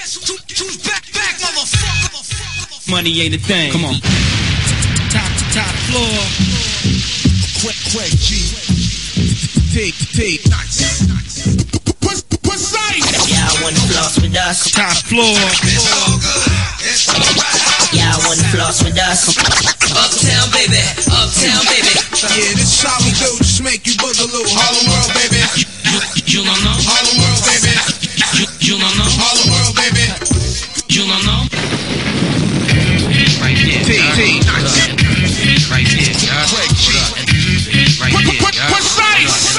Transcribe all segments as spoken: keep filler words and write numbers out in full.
Who's back, back, motherfucker? Money ain't a thing. Come on. Top to top floor. Quick, quick, G. P, P. Nice. Precise. Yeah, I wanna floss with us. Top floor. It's all good. It's all right. Yeah, I wanna floss with us. Uptown, baby. Uptown, baby. Yeah, this is how we do. Just make you boogaloo. Harlem World, baby. You, you don't know? Harlem World, baby. You, you don't know? Harlem World, baby. You don't know? Right there. T, T. Right there. Quick, G. Right there. Precise.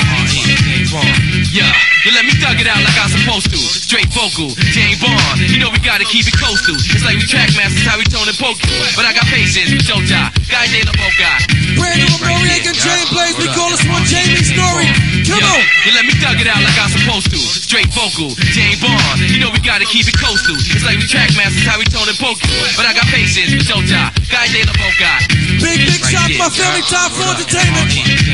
Yeah, you let me thug it out like I'm supposed to. Straight vocal, James Bond. You know we gotta keep it coastal. It's like we track masters, how we tone and poke. But I got patience with Joja, Guy De La Boca. Brand new Noriega Jane Blaze, we call this one Jamie Story. Come on. You let me thug it out like I'm supposed to. Straight vocal, James Bond. You know we gotta keep it coastal. It's like we track masters, how we tone and poke. But I got patience with Joja, Guy De La Boca. Big, big shout to my family, Top four Entertainment.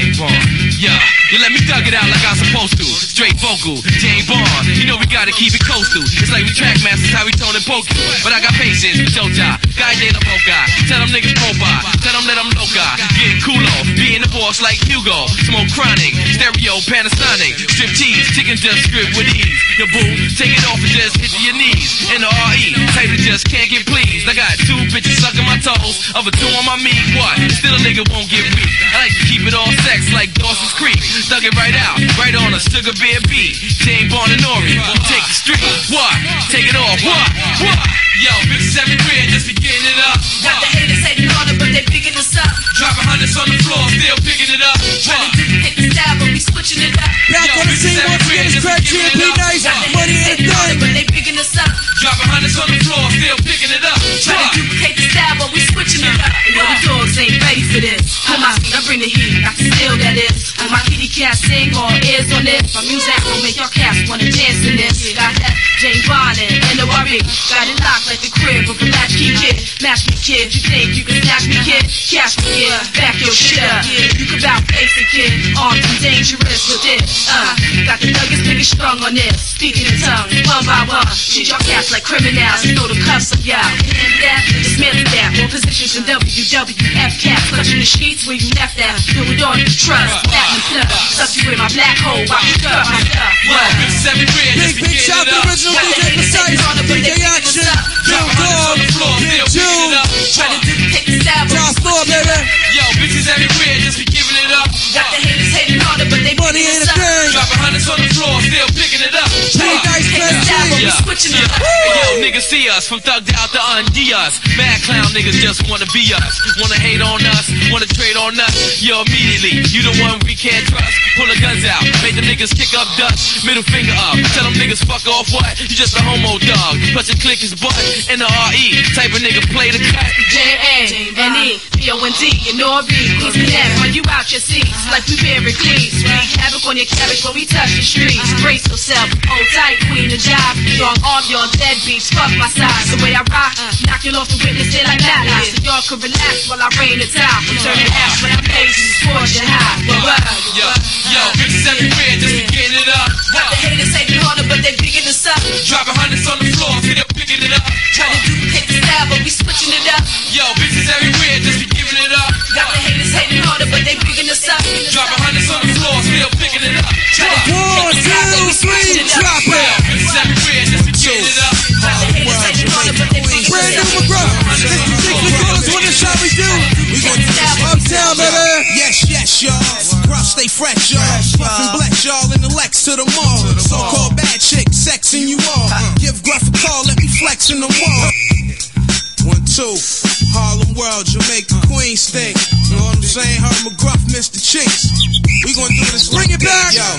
Yeah, you let me thug it out like I'm supposed to. Straight vocal, James Bond. You know we gotta keep it coastal. It's like we track masters, how we tone and poke. But I got patience with Joja, Guy De La Boca. Tell them niggas popa, tell them let them loca. Getting culo, being the boss like Hugo. Smoke chronic, stereo, Panasonic. Strip tease, chicken just script with ease. Your boo, take it off and just hit your knees. In the R E, type that just can't get pleased. I got two bitches sucking my toes, other two on my meat. What? Still a nigga won't get weak. I like to keep it all sex like Dawson's Creek. Thug it right out, right on a sugar beer beat. James Bond and Nori, won't take the street. What? Take it off. What? What? Yo, bitches everywhere, just be getting it up. Got the haters hating on it, but they picking us up. Dropping hundreds on the floor, still picking it up. Trying to duplicate the style, but we switching it up. Back on the scene once again, it's Craig G and P Nice. Got the Money haters ain't a hating on it, thing. but they picking us up. Dropping hundreds on the floor, still picking it up. Trying to duplicate the style, but we switching it up. Yo, the dogs ain't ready for this. On my feet, I bring the heat. I can still that is. When my kitty cat sing, all ears on this. My music will make your cats wanna dance in this. Got that James Bond and N O R E. Got it locked like the crib of a latchkey kid. Match me, kid. You think you can snatch me, kid? Cash me, kid. Back your shit up. You can bout face it, kid. Armed and dangerous with it. Uh, got the nuggets, niggas strung on this. Speaking in tongues, one by one. Treat your cats like criminals. You know the cuffs of y'all. And that, dismantle that. More positions in W W F cats. Clutching the sheets where you left that. Do it on trust. That me stuff. Stuff you in my black hole. Watch you stuff my stuff. What? Bitches everywhere, Big, just be big getting shout it to the up. original D J Precise, D J Action, Joe Dog, Big June, Trying to duplicate the style, but Top four, baby. Yo, bitches everywhere, just be giving it up. got the haters hating on it, but they Money picking ain't us a up. thing. Dropping hundreds on the floor, still picking it up. P Nice, Take the Craig style, but G. we switching it up. Hey, yo, niggas see us from thugged out to undie us. Mad clown niggas just wanna be us. Wanna hate on us, wanna trade on us. Yo, immediately, you the one we can't trust. Pull the guns out, make the niggas kick up dust. Middle finger up, tell them niggas fuck off what? You just a homo dog. Plus and click his butt. N the R E, type of nigga play the cut. J A N E P O N D and Nori. Queens Connect, run you out your seats like we very clean. Wreak havoc on your cabbage when we touch the streets. Brace yourself, hold tight, queen the job. Strong arm, your deadbeats, fuck my size. The way I rock, knocking off the witness till I die. So y'all can relax while I rain the top. I'm turning ass when I'm blazing, sports you high. Yo, yo, bitches everywhere, just be getting it up. Got the haters hating on it, but they picking us up. Dropping hundreds on the floor, still picking it up. Trying to duplicate the style, but we switching it up. Yo, bitches everywhere, just be giving it up. Got the haters hating on it, but they picking us up. Dropping hundreds on the floor, still picking it up. One, two, three, drop Yo, it. bitches everywhere, just be getting it up. Got the haters hating on it, but they picking Brand us new up. McGruff. sixty-six McGruff, what is how we do? We gon' do this Uptown, baby. Yes, yes, y'all. Gruff, stay fresh, y'all. Fucking bless y'all in the Lex to the mall. So-called bad chick, sexing you all. Give Gruff a call, let me flex in the wall. One, two. Harlem World, Jamaica, Queens thing. You know what I'm saying? Her McGruff, Mister Cheeks. We gon' do this. Bring it back. Yo.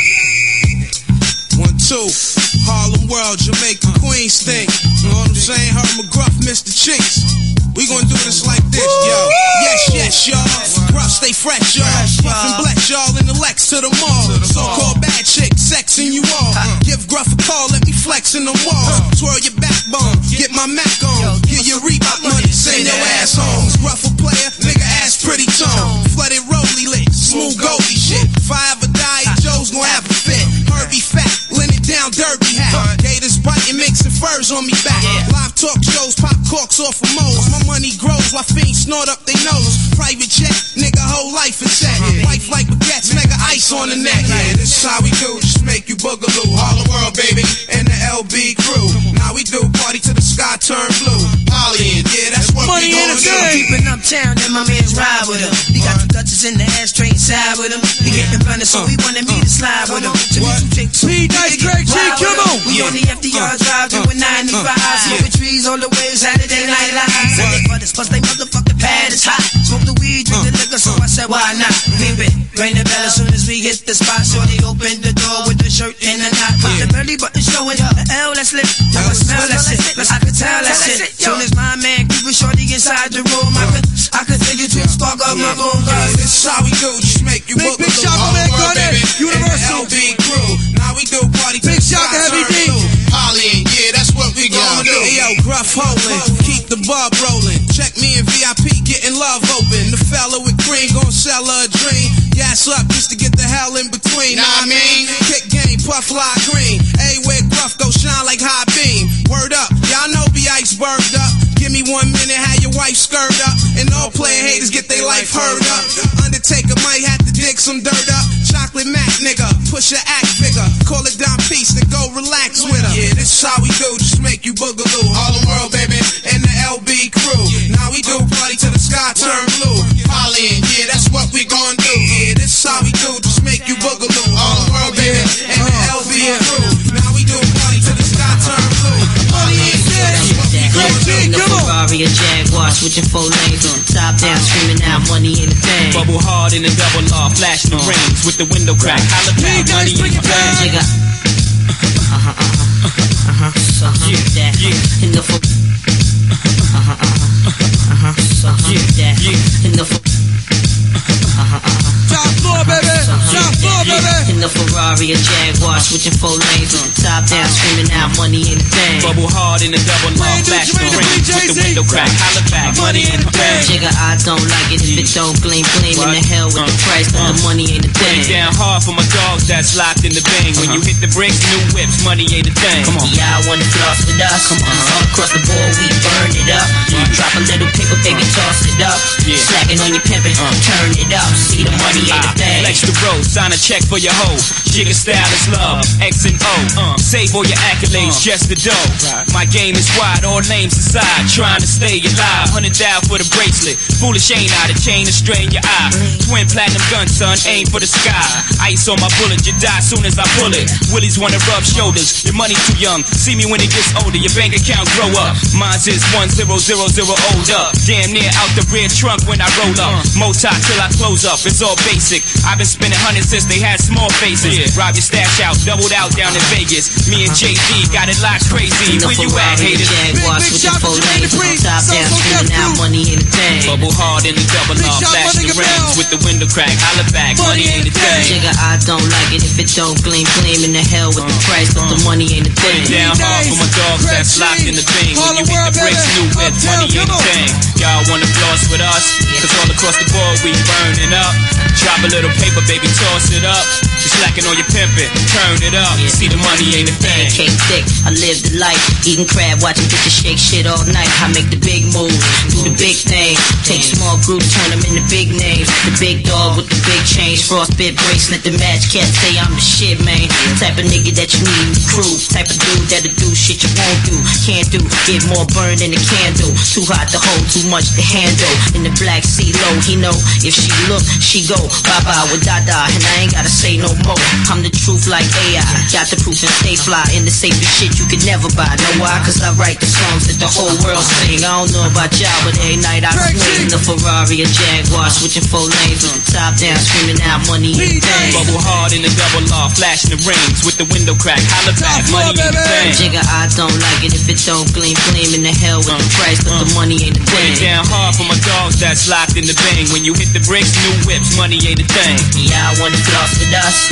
One, two. Harlem World, Jamaica, Queens thing. You know what I'm saying? Her McGruff, Mister Cheeks. We gon' do this like this, yo. Yes, yes, y'all. Gruff, stay fresh, y'all. Fucking bless y'all in the Lex to the mall. So-called bad chick, sexing you all. Give Gruff a call, let me flex in the wall. Twirl your backbone, get my Mac on. Get your Reebok money, send your ass home. Gruff a player, nigga ass pretty tone. Flooded rolly lit, smooth goldie shit. Five a diet, Joe's gon' have a fit. Herbie fat, linen down derby hat. Gators biting, mixing furs birds on me back. Live talk shows, pop corks off of moles. My money grows while fiends snort up their nose. Private jet, nigga, whole life is set. Life like baguettes, mega ice on the neck. Yeah, this is how we do, just make you boogaloo. Harlem World, baby, and the L B crew. Now we do party till the sky turn blue. Polly, yeah, that's what Money we in gonna the do. game. Keeping uptown and my man's ride with him. He got two Dutchess in the ashtray inside with him. He getting blunted, so he wanted me to slide with him. To me, two chicks, so P, nice, Greg G, come on. we on the F D R drive doing ninety-five. Smoking trees all the way Saturday night live. Sunday brothers, plus they motherfucking pad is hot. Smoke the weed, drink the liquor, so I said, why not? Pimp it, ring the bell as soon as we hit the spot. Shorty opened the door with the shirt and a knot. With the belly button showing, the L, that's lit. Now I smell that shit, I could tell that shit. Soon as my man keep it shorty inside the room, I could, I could think it to spark up my room. Yeah, this is how we do, just make you Big, boogaloo. big shout out to Harlem World, Garnet, baby, Universal. and the L B crew. Now we do party till Big the shout sky to Heavy turn D. blue. Polly, yeah, that's what we gonna do. Hey, yo, Gruff holding, keep the bub rolling. Check me in V I P, getting love open. The fella with green gon' sell her a dream. Gas up just to get the hell in between. Know what I mean? Kick game, puff fly green. Hey, where Gruff go shine like high beam. Word up, y'all know be iceberged up. Give me one minute, have your wife skirt up. And all player haters get their life hurt up. Undertaker might have to dig some dirt up. Chocolate Mac, nigga, push your act figure. Call it down peace and go relax with her. Yeah, this is how we do, just make you boogaloo. Harlem World, baby, and the L B crew. Now we do party till the sky turn blue. Polly, yeah, that's what we gon' do. Yeah, this is how we do, just make you boogaloo. Harlem World, baby, and the L B crew. Now we do party till the sky turn blue. Polly, yeah, that's what we gon' do. In the Ferrari or Jaguar, switching four lanes on top down, screaming out money in the thing. Bubble hard in the double law, flashing the rings with the window crack. Holla back, money in the bank. Nigga. Uh-huh, uh-huh, uh-huh, uh-huh, that. In the Fer- uh-huh, uh-huh, uh-huh, uh-huh, that. In the Fer- uh-huh, uh-huh. Top floor, baby. Top floor, baby. In the Ferrari or Jaguar, switching four lanes on top down, screaming out money in the thing. Bubble hard in the double law, Brand new flashing the Jamaican rings with the P J C. window crack. Holla back, money in the bank. Jigga, I don't like it if it don't gleam, gleam in the hell with the price, but the money ain't a Put thing. it down hard for my dogs that's locked in the bang. When you hit the bricks, new whips, money ain't a thing. Come on. Yeah, I wanna floss with us. Come on. All across the board, we burn it up. Drop a little paper, baby, toss it up. Yeah. Slacking on your pimpin', turn it up. See the money ain't a thing. Flex the road, sign a check for your hoe. Jigga style is love, X and O. Uh, save all your accolades, just the dough. My game is wide, all names aside. Trying to stay alive, hundred down for the bracelet. Foolish ain't I, the chain to strain your eye. Twin platinum gun, son, aim for the sky. Ice on my bullet, you die soon as I pull it. Willies wanna rub shoulders, your money too young. See me when it gets older, your bank account grow up. Mine's is one zero zero zero old up. Damn near out the rear trunk when I roll up. Mota till I close up, it's all basic. I've been spending hundreds since they had small faces. Rob your stash out, doubled out down in Vegas. Me and J D got it locked crazy. Where you at, haters? Jaguar, Big, big switching shout four to lanes Jamaican on top Free, down, Soulful screaming Death out Crew. money ain't a thing. Bubble hard in the double Big law, shout, my flash the nigga rings Bell. with the window crack. Holla back, money ain't a thing. Jigga, I don't like it if it don't gleam, gleam in the hell with the price, but the money ain't a Put it thing. down hard for my dogs Greg that's G, locked in the thing. When Harlem you hit World, the bricks, baby. new whip, Uptown, money ain't come a on. thing. Y'all wanna floss with us? Cause all across the board we burning up. Drop a little paper, baby, toss it up. Just slacking on your pimpin', turn it up. See the money ain't a thing. Cake thick, I live the life. Eating crab, watching bitches shake shit all night. I make the big moves, do the big thing. Take small groups, turn them into big names. The big dog with the big chains, frostbit bracelet, the match. Can't say I'm the shit, man. Type of nigga that you need in the crew. Type of dude that'll do shit you won't do. Can't do, get more burned than a candle. Too hot to hold, too much to handle. In the black sea low, he know if she look, she go bye-bye with Dada. And I ain't gotta say no more. I'm the truth like A I. Got the proof and stay fly. In the safest shit you could never buy. Know why? Cause I write the songs that the whole world sing. I don't know about y'all, but every night I swing the Ferrari or Jaguar, switching four lanes with the top down, screaming out money in the thing. Bubble hard in the double law, flashing the rings with the window crack. Holla back, money ain't a thing. Jigga, I don't like it if it don't gleam, gleam in the hell with the price, but the money ain't a Put it thing. down hard for my dogs that's locked in the bang. When you hit the bricks, new whips, money ain't a thing. Yeah, I wanna floss with us.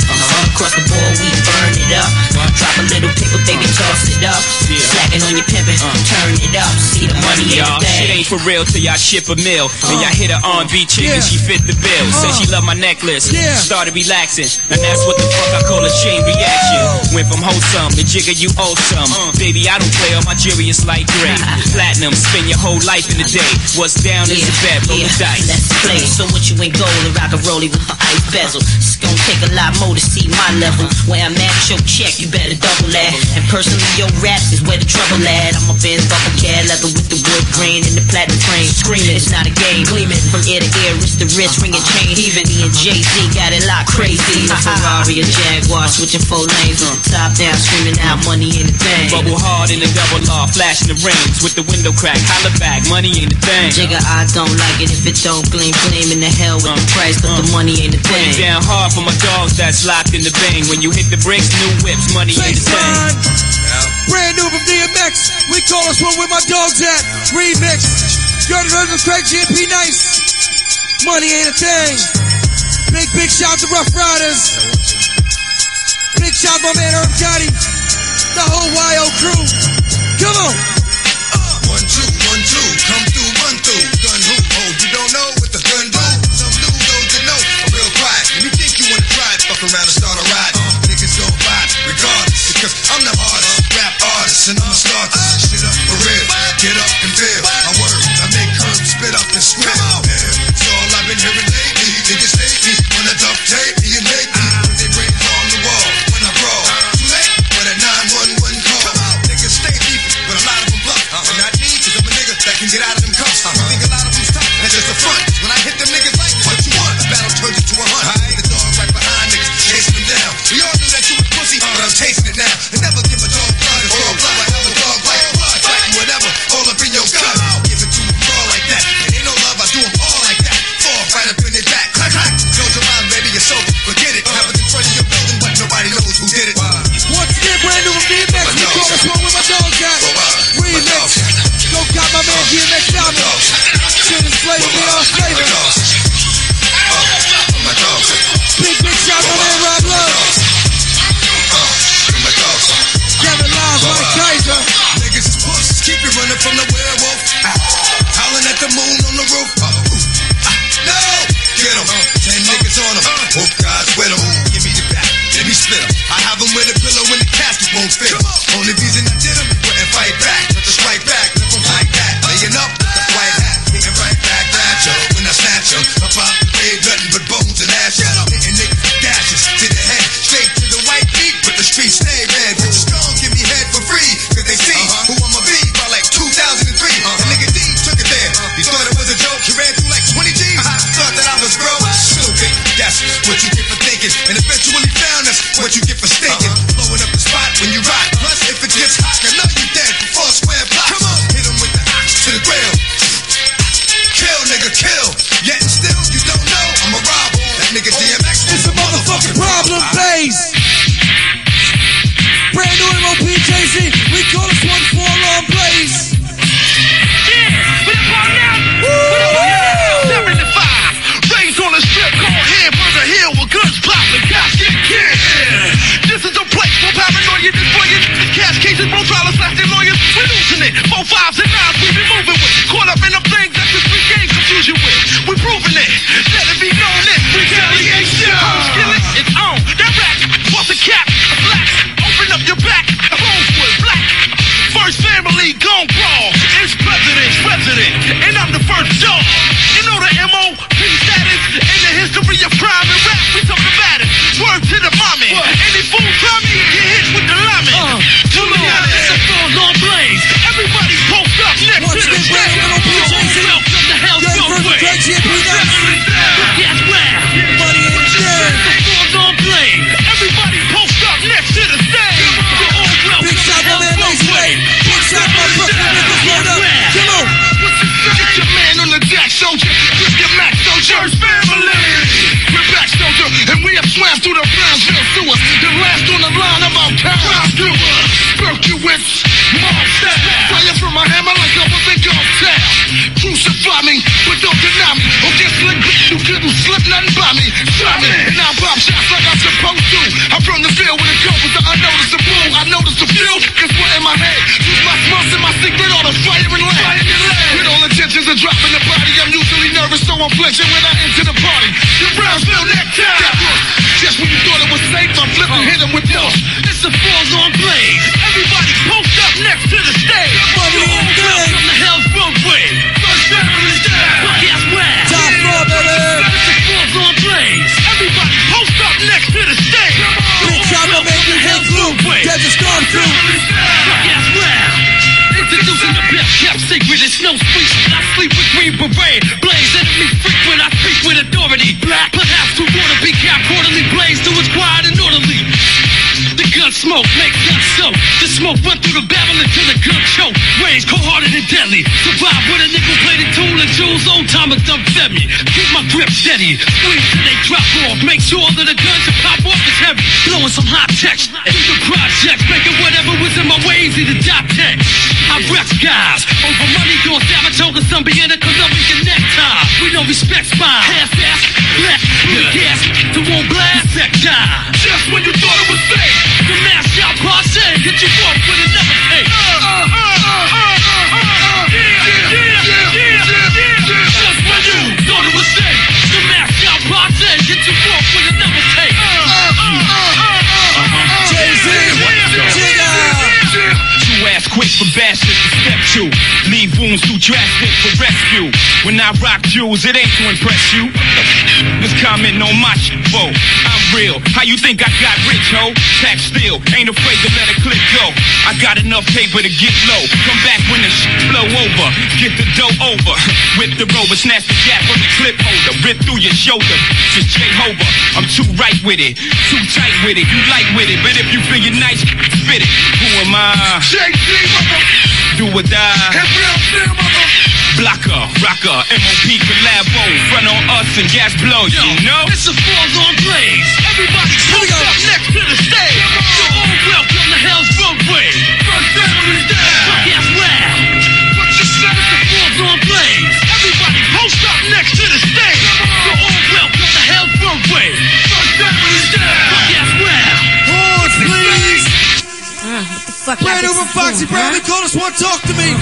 Uh-huh. Across the board, we burn it up. Drop a little pickle, baby, toss it up. Slacking on your pimpin', turn it up. See the money in the bag. Shit ain't for real till y'all ship a meal. Then y'all hit her R and B chick and she fit the bill. Said she loved my necklace, started relaxing. And that's what the fuck I call a chain reaction. Went from wholesome to jigger, you owe some. Baby, I don't play on my jury, it's like gray. Platinum, spend your whole life in a day. What's down is the bet, roll the dice. Let's play. So what you ain't gold and rock a rollie with my ice bezel. It's gonna take a lot more to see my level. When I'm at your check, you better double that. And personally, your raps is where the trouble at. I'm a Benz buckle cat, leather with the wood grain and the platinum frame. Screaming, it's not a game. Gleaming from ear to ear, wrist to wrist, ringing chain. Even me and Jay-Z got it locked crazy. A Ferrari, a Jaguar, switching four lanes. Top down, screaming out, money ain't a thing. Bubble hard in the double law, flashing the rings with the window crack. Holla back, money ain't a thing. Jigga, I don't like it if it don't gleam, gleam in the hell with uh, the price, but uh, the money ain't a thing. Put it down hard for my dogs that's locked in the bang. When you hit the bricks, new whips, money ain't a thing. Brand new from D M X, we call us one where my dogs at. Remix, you already heard of Craig G and P Nice. Money ain't a thing. Big, big shout to Rough Riders. Big shout to my man Herb Gotti. The whole Y O crew. Come on. One, two, one, two, come through, run through. Gun who? Oh, you don't know what the gun do? Some dudes those that know are real quiet. If you think you wanna try it, fuck around and start a ride. Uh, niggas gon' fight regardless, because I'm the hardest rap artist and I'm the start this shit up for real. Get up and feel my words. I make curves spit up and squid. Yeah, it's all I've been hearing lately. Niggas hate me when I duct tape me and make me. When they bring on the wall when I brawl. Too late for that nine one one call. Niggas stay deep, but a lot of them bluff. And not me, cause I'm a nigga that can get out of them cuffs. You think a lot of them tough? That's just a front. When I hit them niggas like what you want, the battle turns into a hunt. I ain't a dog right behind niggas, chasing them down. We all knew that you was pussy, but I'm tasting it now. And never give a dog blood, it's all blood. I have a dog like blood, fighting whatever, all up in your gut. Give it to them all like that. And ain't no love, I do them all like that. Fall right up in their back, clack, clack. Close your mind, baby, it's over. Forget it. Have it in front of your building, but nobody knows who did it. Once again, brand new from D M X, we call us one where my dogs at. Remix. Go got my man D M X album. Shit is flavor, we all flavor. Big, big shout to my man Rob Love. Kevin Live, Mike Kaiser. Niggas is pussies, keep you running from the werewolf. Howling at the moon on the roof. No! Get em. Ten niggas on them. Wolf guys with them. Give me the back. Let me split them. I have them with a pillow when the casket won't fit them. Only reason I did them, wouldn't fight back. But to strike back, live them like that. Laying up, the white hat. Hitting right back at you. When I snatch them, I pop ain't nothing but bones and ashes. Hitting niggas dashes to the head. Straight to the white feet, but the streets stay red. Bitches gon' give me head for free. Cause they see who I'ma be by like two thousand three. The nigga D took it there. He thought it was a joke. He ran through like twenty G's. Thought that I was broke. Stupid. That's what you get for thinking. And eventually found us what you get for stinking. Blowing up the spot when you rock. Plus, if it gets hot, I know you dead for four square blocks. Come on. Hit him with the ox to the grill. Kill, nigga, kill. Yet and still, you don't know I'm a robber. That nigga D M X. It's a motherfucking problem, bass. Brand new M O P J C, we call this one for alarm blaze. Yeah, put it on now. Put it on now. Seven to five. Raised on a strip called Hamburger Hill with guns popping, cops get killed. This is a place for paranoia, destroying. Cash cases, bro, trial slash lawyers. We're losing it. Four fives and nines, we be moving with. Caught up in them things that the street game confusion with. We're proving it. Let it be known this retaliation. Home skillet, it's on. That rack, what's a cap? A black. Open up your back. A Rosewood black. First family gon' brawl. It's president's president, and I'm the first dog. You know the M O P status in the history of crime and rap. We talking about it. Word to the mommy. Any fool try me, get hit with the lemon. Uh, Juliana, it's a song on blaze. Everybody post up next Once to the again, brand new M O P J C. Welcome to hell's Great version of Craig G and P Nice. Guess where? Money in the It's a song on blaze. Everybody post up next to the stage. You're all welcome Big to shout to my man hell's Nice Way. Big shout to my Brooklyn niggas, roll up. Come on. Get your man on the deck, soldier. Get your Max, soldier. Family. We're back, soldier, and we have swam through the Brownsville sewers. The last on the line of our crime doers. Berkowitz, monster. Fire from my hammer like I was in Gulf Town. Crucify me, but don't deny me. Or get slick, bitch, you couldn't slip nothing by me. Try me, and I'll pop shots like I'm supposed to. on flinching when I enter the party. The Brownsville necktie. Just when you thought it was safe, I'm flipping, hit him with force. It's the Falls on Blaze. Everybody poked up next to the stage. Money and good. From the Hell's Roadway. First family style. Fuck ass wild. Top floor, baby. It's the Falls on Blaze. Everybody post up next to the stage. Big Chopper make me hit blue. Desert Storm through. Fuck ass wild. Introducing the best kept secret, it's no speech. I sleep with Green Beret, blaze enemy frequent. I speak with authority. Black, perhaps who wanna be capped quarterly. Blaze to its quiet and orderly. The gun smoke makes guns soak. The smoke run through the barrel until the gun choke. Range cold-hearted and deadly. Survive with a nickel-plated tool and jewels. Old timer dumb fed me. Keep my grip steady. Squeeze till they drop off. Make sure that the guns that pop off is heavy. Blowing some hot text. Do the projects. Making whatever was in my way easy to dot tech. I wreck guys. Over money doing Saratoga, some be in a Colombian necktie. We don't respect spine. Half-ass, black, gas, the won't blast sector. Just when you thought it was safe, the mass shot passe, hit you off with another tape. Just when you thought it was safe, the mass shot passe, hit you off with another tape. Jay-Z, two ass quick for bastards to step to. Leave wounds too drastic for rescue. When I rock jewels, it ain't to impress you. Just comment on my shit, whoa. I'm real. How you think I got rich, ho? Tax still, ain't afraid to let a clip go. I got enough paper to get low. Come back when the shit blow over. Get the dough over. Whip the rover, snatch the gap from the clip holder. Rip through your shoulder. Just J-Hover. I'm too right with it. Too tight with it. You light with it. But if you feel you're nice, spit it. Who am I? J T, mother. Do or die. Blocker, rocker, M O P collabo. Front on us and gas blow, you know? It's the Falls on Blaze. Everybody post up next to the stage. You're all welcome to Hell's Roadway. First family style. Fuck ass loud. What you say? It's the Falls on Blaze. Everybody post up next to the stage. You're all welcome to Hell's Roadway. First family style. Fuck ass loud. Horns, please. Uh, what the fuck? Brand over Foxy Brown, they call us one, talk to me.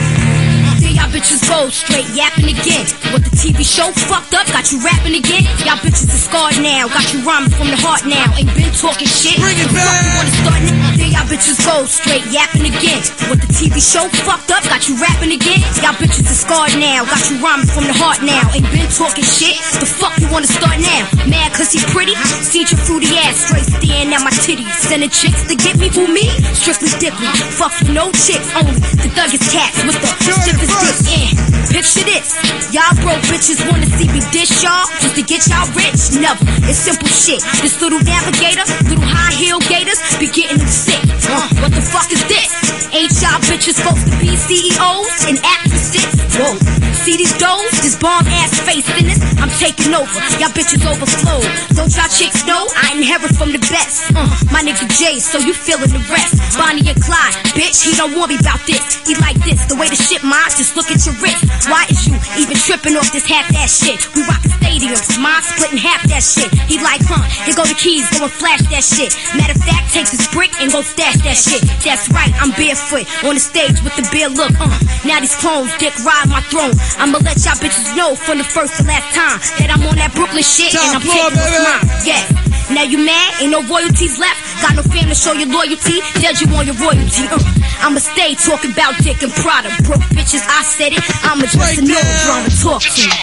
Y'all bitches go straight yapping again. What the T V show fucked up, got you rapping again. Y'all bitches is scarred now, got you rhyming from the heart now. Ain't been talking shit. Bring it back. You wanna start now? Then y'all bitches go straight yapping again. What the T V show fucked up, got you rapping again. Y'all bitches is scarred now, got you rhyming from the heart now. Ain't been talking shit. The fuck you wanna start now? Mad cause he pretty? See your fruity ass straight staring at my titties. Sending chicks to get me for me? Strictly dickly. Fuck with no chicks, only the thuggest cats with the stiffest dick. In. Picture this, y'all broke bitches wanna see me dish y'all just to get y'all rich? Never, it's simple shit. This little navigator, little high heel gators be getting them sick. Uh, what the fuck is this? Ain't y'all bitches supposed to be C E Os and actresses? Whoa, see these doors, this bomb ass face fitness, I'm taking over. Y'all bitches overflow. Don't y'all chicks know I inherit from the best? Uh, my nigga Jay, so you feeling the rest? Bonnie and Clyde, bitch, he don't want me about this. He like this, the way the shit mine, just look at your wrist. Why is you even tripping off this half-ass shit? We rockin' stadiums, mine splitting half that shit. He like, huh, here go the keys, go and flash that shit. Matter of fact, take this brick and go stash that shit. That's right, I'm barefoot on the stage with the bare look. Uh, now these clones dick ride my throne. I'ma let y'all bitches know from the first to last time that I'm on that Brooklyn shit and I'm taking what's mine. Yeah. Now you mad? Ain't no royalties left. Got no fam to show your loyalty. Judge you on your royalty. Uh, I'ma stay talking about dick and Prada. Broke bitches, I said it. I'ma just know drama talk to you.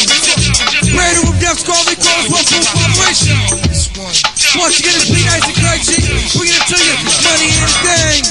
Brand new Death Squad, we call us one full collaboration. Once you get it, be nice and crazy. Bringing it to you, money and things.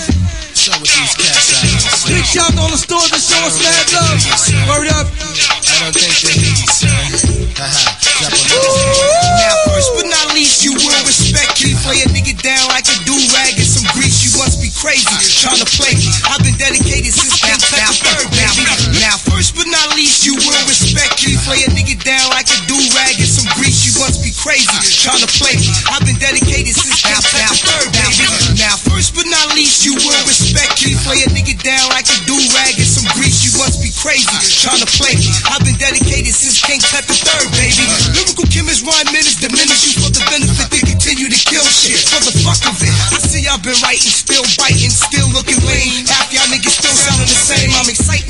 Big shout to all the stores that show us mad love. Word up. I don't think they need you, son. Now first but not least, you will respect me. Play a nigga down like a do-rag and some grease. You must be crazy, trying to play me. I've been dedicated since now, now, third, baby. Now first but not least, you will respect me. Play a nigga down like a do-rag and some grease. You must be crazy, trying to play me. I've been dedicated since now, now, third, baby. Now first but not least, you will respect me. Play a nigga down like a do-rag and some grease. You must be crazy, trying to play me. I've been dedicated since King Tut the third, baby. Lyrical chemist, rhyme minutes, diminish you for the benefit. They continue to kill shit for the fuck of it. I see y'all been writing, still biting, still looking lame. Half y'all niggas still sounding the same. I'm exciting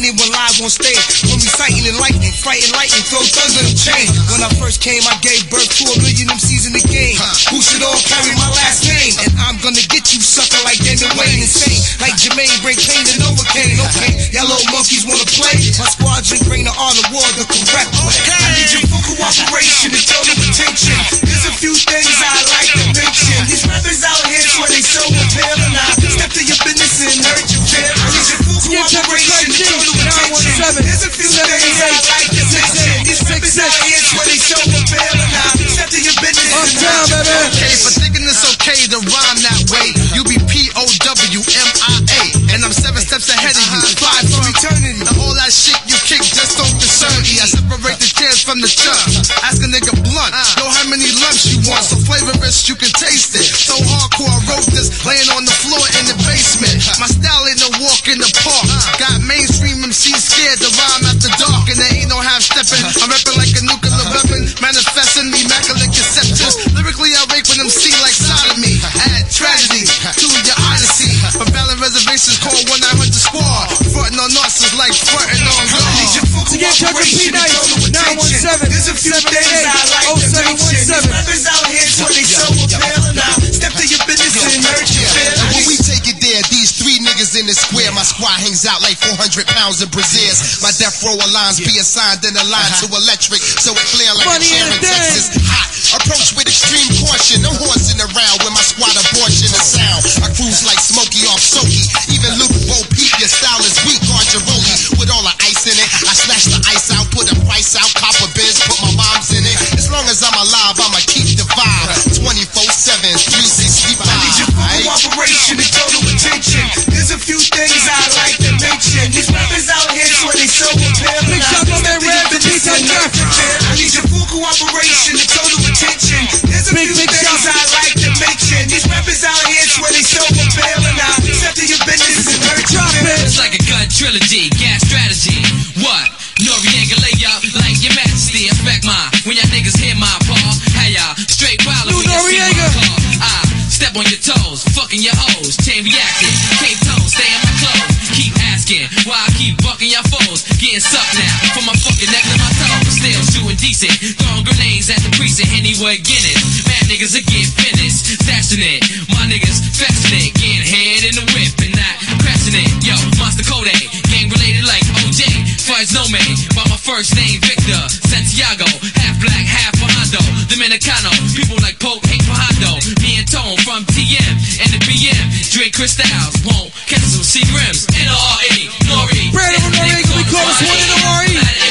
lightning when live on stage. When we sighting and lightning, fighting lightning, throw thunder and chain. When I first came, I gave birth to a million M Cs in the game. Who should all carry my last name? And I'm gonna get you sucker like Damon Wayne, insane. Like Jermaine, bring pain to Novocaine. Okay, y'all little monkeys wanna play? My squadron bring the art of war the correct way. I need your full cooperation and total attention. There's a few things I like to mention. These rappers out here swear they so appeal, and I step to your business and hurt your feelings. I need your full cooperation and total attention. There's a few things I like to mention. These rappers out here swear they so appeal, and I step to your business and hurt your feelings. Okay, for thinking it's okay to rhyme that way, you be P O W M I A, and I'm seven steps ahead of you, five from eternity. And all that shit you kick just don't concern me. I separate the chairs from the chubs. Ask a nigga blunt, know how many lumps you want, so flavorous you can taste it. So hardcore I wrote this, laying on the floor in the basement. My style ain't no walk in the park. Got mainstream M Cs scared to rhyme after dark, and there ain't no half stepping. I'm rapping like a nuclear weapon, manifesting immaculate conceptions. Lyrically I rape an M C like sodomy. Add tragedy to your odyssey. From Valley Reservations, call one nine hundred squad. Frontin' on us is like frontin' on God. To get Chuck and P Nice, nine one seven, seven eight eight, oh seven one seven. Rappers out here swear they so appeal, and I step to your business and hurt your feelings. When we take it there, these three niggas in the square, my squad hangs out like four hundred pounds of braziers. My death row lines be assigned in a line to electric, so it clear like Money a chair in Texas. Hot. Approach with extreme caution, no horsing around when my squad abortion is sound. I cruise like Smokey off Soaky, even Luke Bo Peep, your style is weak, Gargeroli. With all the ice in it, I slash the ice out, put a price out, copper biz, put my moms in it. As long as I'm alive, I'ma keep the vibe, twenty-four seven, three sixty-five. I need your full cooperation and total attention. There's a few things I like to mention. These rappers out here swear they so appeal, and I step to your business and hurt your feelings. I need your full cooperation and total attention. There's a few things I like to mention. These rappers out here swear they so appeal, and I step to your business and hurt your feelings. It's like a gun trilogy, gas strategy. What? Noriega lay up like your majesty. Expect mine when y'all niggas hear my paw. Hey y'all, straight wild when you see my car. I step on your toes, fucking your hoes, chain reacting, cape toes, stay in my clothes. Keep asking why I keep bucking your foes. Getting sucked now from my fucking neck to my toes. Still shooting decent, throwing grenades at the precinct anywhere Guinness. Mad niggas are getting finished, stashing it. My niggas fasting it, getting head in the whip and not crashing it. Yo, Monster Kodak, gang related like O J. Fudge no man, by my first name Victor Santiago, half black, half Hondo, Dominicano. People like Pope hate for Hondo. Me and Tone from T M and the B M. Drink crystals, won't catch some C rims. N R E, Nori. Brandon from Noriega, we call this one N R E.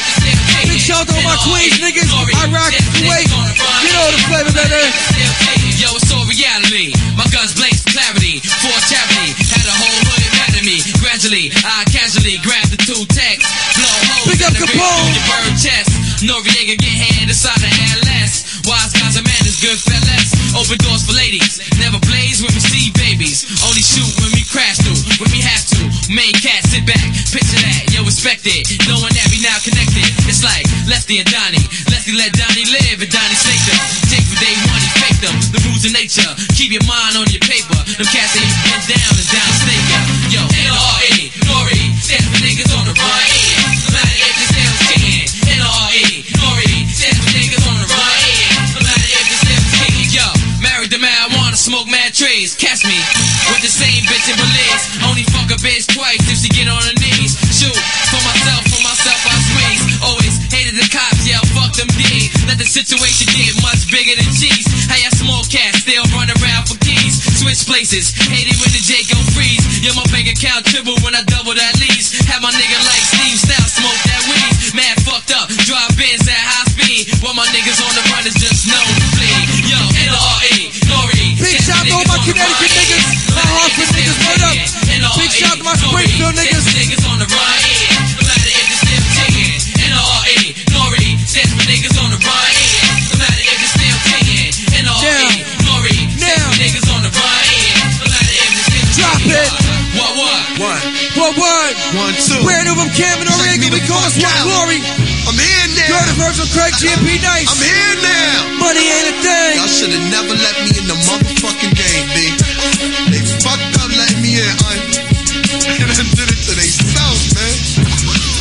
Big shout out to all my Queens niggas. Iraq, Kuwait. Get all the flavor, baby. Yo, it's all reality. My guns blaze for clarity. Force charity. Had a whole hood mad at me. Gradually, I casually grabbed the two texts. Blow holes Pick up in the Capone. your bird chest. Noriega get hand inside the air less. Wise guys and manners, good fellas. Open doors for ladies. Never blaze when we see babies. Only shoot when we crash through. When we have to. Main cat, sit back. Picture that, yo, respect it. Knowing that we now connected. It's like Lefty and Donnie. Lefty let Donnie live and Donnie snake them. Jake for day one, he faked them. The rules of nature. Keep your mind on your paper. Them cats ain't been down and down snake ya. Yo, N R E, Nori. Stand for niggas on the run. No matter if the sales kicking. N R E, Nori. Stand for niggas on the run. No matter if the sales kicking. Yo, married to marijuana, smoke mad trees. Catch me with the same bitch in Belize. Only fuck a bitch twice if she get on her knees. Shoot for myself, for myself I squeeze. Always hated the cops, yeah, fuck them D. Let the situation get much bigger than cheese. How y'all small cats still run around for keys? Switch places, hate it when the J go freeze. Yeah, my bank account triple when I double that lease. Have my nigga like Steve Style smoke that weed. Mad fucked up, drive Benz at high speed. While my niggas on the run is just known to bleed. Yo, N R E, Nori. Big shout out to all my Connecticut niggas. My Hartford niggas, word up. Big shout out to my Springfield niggas. Niggas on the run, no matter if it's still ticking. N R E, Nori. Stands for niggas on the run, no matter if it's still ticking. N R E, Nori. Stands for niggas on the run, no matter if it's still ticking. Drop it. What, what? One, What, what? one, two. Brand new from Cam and Noriega, we call this one Glory. I'm here now. You're the version of Craig G and P Nice. I'm here now. Money ain't a thing. Y'all should have never let me in the motherfucking game, B. They fucked up letting me in, un. And I did it to themselves, man.